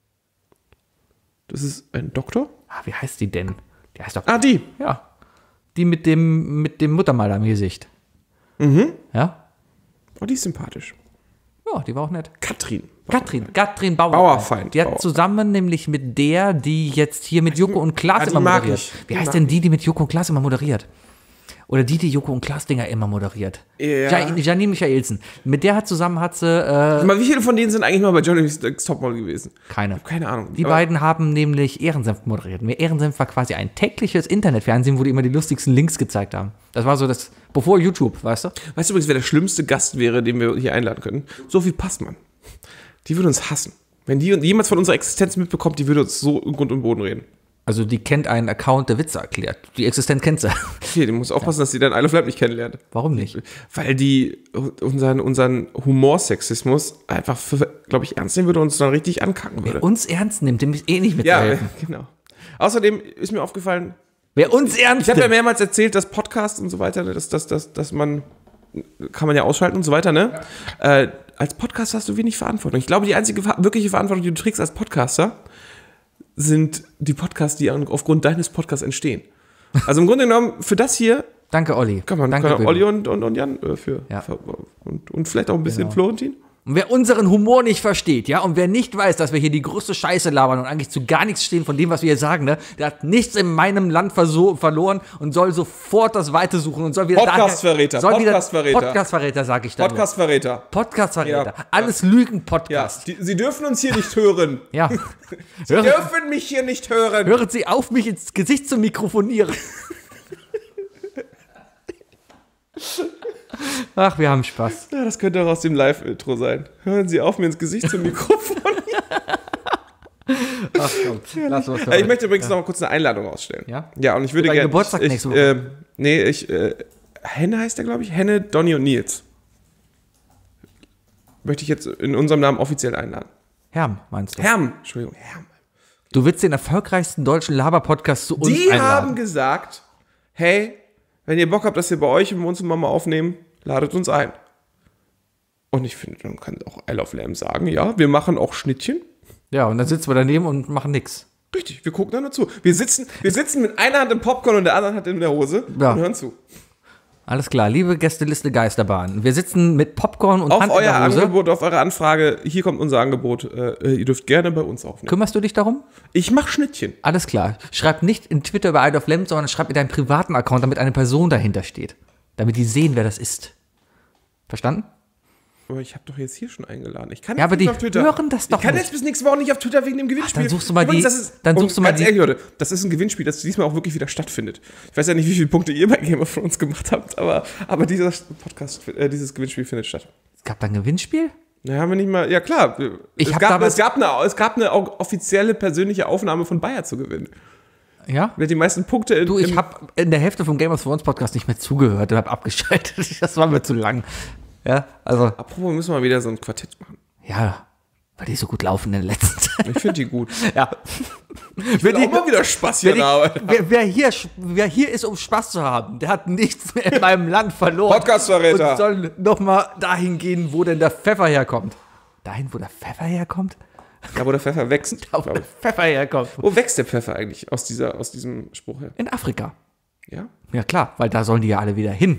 Das ist ein Doktor? Ah, wie heißt die denn? Die heißt doch. Ah, die. Ja. Die mit dem, mit dem Muttermal am Gesicht. Mhm. Ja? Oh, die ist sympathisch. Ja, die war auch nett. Katrin. Katrin, Katrin Bauerfeind. Bauerfeind. Die hat Bauerfeind. zusammen nämlich mit der, die jetzt hier mit Joko und Klaas Ah, die immer mag moderiert. ich. Wie Die heißt mag denn die, die mit Joko und Klaas immer moderiert? Oder die, die Joko und Klaas Dinger immer moderiert. Ja. Ja. Janine Michaelsen. Mit der hat zusammen hat sie äh, Mal, wie viele von denen sind eigentlich mal bei Johnny's Next Topmodel gewesen? keine. Keine Ahnung. Die Aber beiden haben nämlich Ehrensenf moderiert. Und Ehrensenf war quasi ein tägliches Internetfernsehen, wo die immer die lustigsten Links gezeigt haben. Das war so das, bevor YouTube, weißt du? Weißt du übrigens, wer der schlimmste Gast wäre, den wir hier einladen könnten? Sophie Passmann. Die würde uns hassen. Wenn die jemals von unserer Existenz mitbekommt, die würde uns so im Grund und Boden reden. Also die kennt einen Account, der Witze erklärt. Die Existenz kennt sie. Okay, die muss aufpassen, dass sie dann Isle of Lamp nicht kennenlernt. Warum nicht? Weil die unseren, unseren Humorsexismus einfach, glaube ich, ernst nehmen würde und uns dann richtig ankacken würde. Uns ernst nimmt, dem ist eh nicht Ja, mitzuhelfen. genau. Außerdem ist mir aufgefallen, Wer uns ernst ich habe ja nimmt. mehrmals erzählt, dass Podcast und so weiter, ne, dass, dass, dass, dass man, kann man ja ausschalten und so weiter, ne? Ja. Äh, als Podcaster hast du wenig Verantwortung. Ich glaube, die einzige wirkliche Verantwortung, die du trägst als Podcaster, sind die Podcasts, die aufgrund deines Podcasts entstehen. Also im Grunde genommen, für das hier Danke, Olli. kann man, Danke, kann Böbel. Olli und, und, und Jan äh, für, Ja. für und, und vielleicht auch ein bisschen Genau. Florentin. Und wer unseren Humor nicht versteht, ja, und wer nicht weiß, dass wir hier die größte Scheiße labern und eigentlich zu gar nichts stehen von dem, was wir hier sagen, ne, der hat nichts in meinem Land verso- verloren und soll sofort das Weite suchen und soll wieder Podcast-Verräter, daher- soll wieder- Podcast-Verräter. Podcast-Verräter, sag ich dann. Podcast-Verräter. Podcast-Verräter. Ja. Alles Ja, Lügen-Podcast. die, Sie dürfen uns hier nicht hören. Ja. Sie Hören, dürfen mich hier nicht hören. hören Sie auf, mich ins Gesicht zu mikrofonieren. Ach, wir haben Spaß. Ja, das könnte auch aus dem Live-Intro sein. Hören Sie auf, mir ins Gesicht zum Mikrofon. Ach, komm, lass uns Äh, ich möchte übrigens noch mal kurz eine Einladung ausstellen. Ja? Ja, und ich würde Für deinen gerne. Geburtstag ich, nächste ich, Woche. äh, nee, ich. Äh, Henne heißt der, glaube ich. Henne, Donny und Nils. Möchte ich jetzt in unserem Namen offiziell einladen. Herm, meinst du? Herm. Entschuldigung, Herm. Du willst den erfolgreichsten deutschen Laber-Podcast zu uns Die einladen. haben gesagt: Hey, wenn ihr Bock habt, dass wir bei euch im Wohnzimmer mal aufnehmen, ladet uns ein. Und ich finde, dann kann auch Isle of Lamp sagen: Ja, wir machen auch Schnittchen. Ja, und dann sitzen wir daneben und machen nix. Richtig, wir gucken da nur zu. Wir sitzen, wir sitzen mit einer Hand im Popcorn und der anderen Hand in der Hose Ja. und hören zu. Alles klar, liebe Gästeliste Geisterbahn. Wir sitzen mit Popcorn und Auf Hand in euer der Hose. Angebot, auf eure Anfrage, hier kommt unser Angebot, äh, ihr dürft gerne bei uns aufnehmen. Kümmerst du dich darum? Ich mach Schnittchen. Alles klar. Schreib nicht in Twitter über Isle of Lamp, sondern schreib mit deinem privaten Account, damit eine Person dahinter steht. Damit die sehen, wer das ist. Verstanden? Aber ich habe doch jetzt hier schon eingeladen. Ich kann Ja, jetzt aber nicht die auf Twitter. hören das doch Ich kann nicht. jetzt bis nächste Woche nicht auf Twitter wegen dem Gewinnspiel. dann suchst du mal Übrigens, die- das ist, dann und suchst du mal ganz die- ehrlich, Leute, das ist ein Gewinnspiel, das diesmal auch wirklich wieder stattfindet. Ich weiß ja nicht, wie viele Punkte ihr bei Game of Thrones gemacht habt, aber, aber dieser Podcast, äh, dieses Gewinnspiel findet statt. Es gab da ein Gewinnspiel? Na, haben wir nicht mal. Ja, klar. Ich es, hab gab, damals- es, gab eine, es gab eine auch offizielle persönliche Aufnahme von Bayer zu gewinnen. Ja? Wer hat die meisten Punkte in, Du, ich im- habe in der Hälfte vom Game of Thrones Podcast nicht mehr zugehört und habe abgeschaltet. Das war mir zu lang. Ja, also, Apropos, müssen wir mal wieder so ein Quartett machen. ja, weil die so gut laufen in der letzten Zeit. Ich finde die gut. Ja. Ich will auch mal wieder Spaß hier Wer, die, haben. wer, wer, hier, wer hier ist, um Spaß zu haben, der hat nichts mehr in meinem Land verloren. Podcast-Verräter. Und soll noch mal dahin gehen, wo denn der Pfeffer herkommt. Dahin, wo der Pfeffer herkommt? Ja, wo der Pfeffer wächst. Da, wo der Pfeffer herkommt. Wo wächst der Pfeffer eigentlich aus, dieser, aus diesem Spruch her? In Afrika. Ja? Ja klar, weil da sollen die ja alle wieder hin.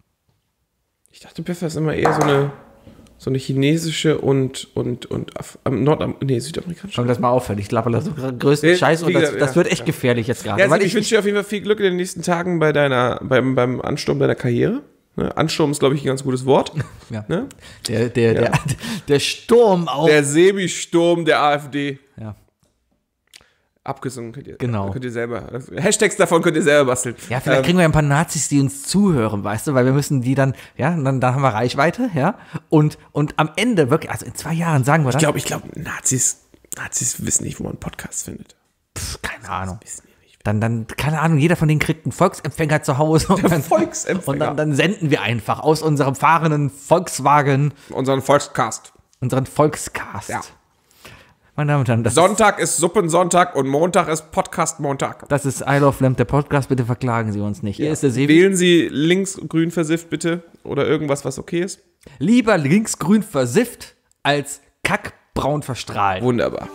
Ich dachte, Pfeffer ist immer eher so eine, so eine chinesische und, und, und Af am Nordam nee, südamerikanische. Schauen wir das mal aufhören. Ich laber da so größten Ja, Scheiß und wie das, gesagt, das ja, wird echt ja. gefährlich jetzt gerade. Ja, weil ich, ich, wünsche dir auf jeden Fall viel Glück in den nächsten Tagen bei deiner, beim, beim Ansturm deiner Karriere. Ne? Ansturm ist, glaube ich, ein ganz gutes Wort. ja. Ne? der, der, Ja. der, der Sturm auf. Der Sebi-Sturm der AfD. ja. Abgesungen könnt ihr, Genau. könnt ihr selber. Hashtags davon könnt ihr selber basteln. Ja, vielleicht Ähm, kriegen wir ja ein paar Nazis, die uns zuhören, weißt du, weil wir müssen die dann, ja, und dann, dann haben wir Reichweite, ja, und, und am Ende wirklich, also in zwei Jahren sagen wir dann, Ich glaube, ich glaube, Nazis, Nazis wissen nicht, wo man Podcasts findet. pff, keine Ahnung, Wissen die nicht. dann, dann, keine Ahnung, jeder von denen kriegt einen Volksempfänger zu Hause und, dann, Volksempfänger. und dann, dann senden wir einfach aus unserem fahrenden Volkswagen Unseren Volkscast. unseren Volkscast. Ja. Meine Damen und Herren, das, Sonntag ist Suppensonntag und Montag ist Podcast-Montag. das ist Isle of Lamp, der Podcast, bitte verklagen Sie uns nicht. Hier ist der Sebi. Wählen Sie links grün versifft bitte oder irgendwas, was okay ist. Lieber linksgrün versifft als kackbraun verstrahlt. Wunderbar.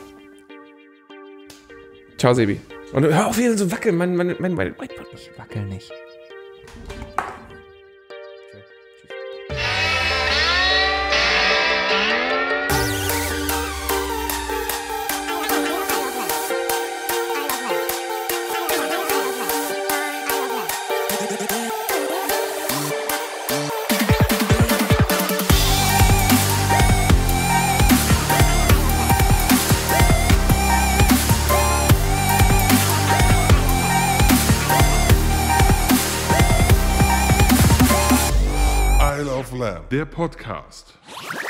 Ciao, Sebi. Und hör auf, hier so wackeln, mein, mein, mein, mein Whiteboard. Ich wackel nicht. Self Lab, der Podcast.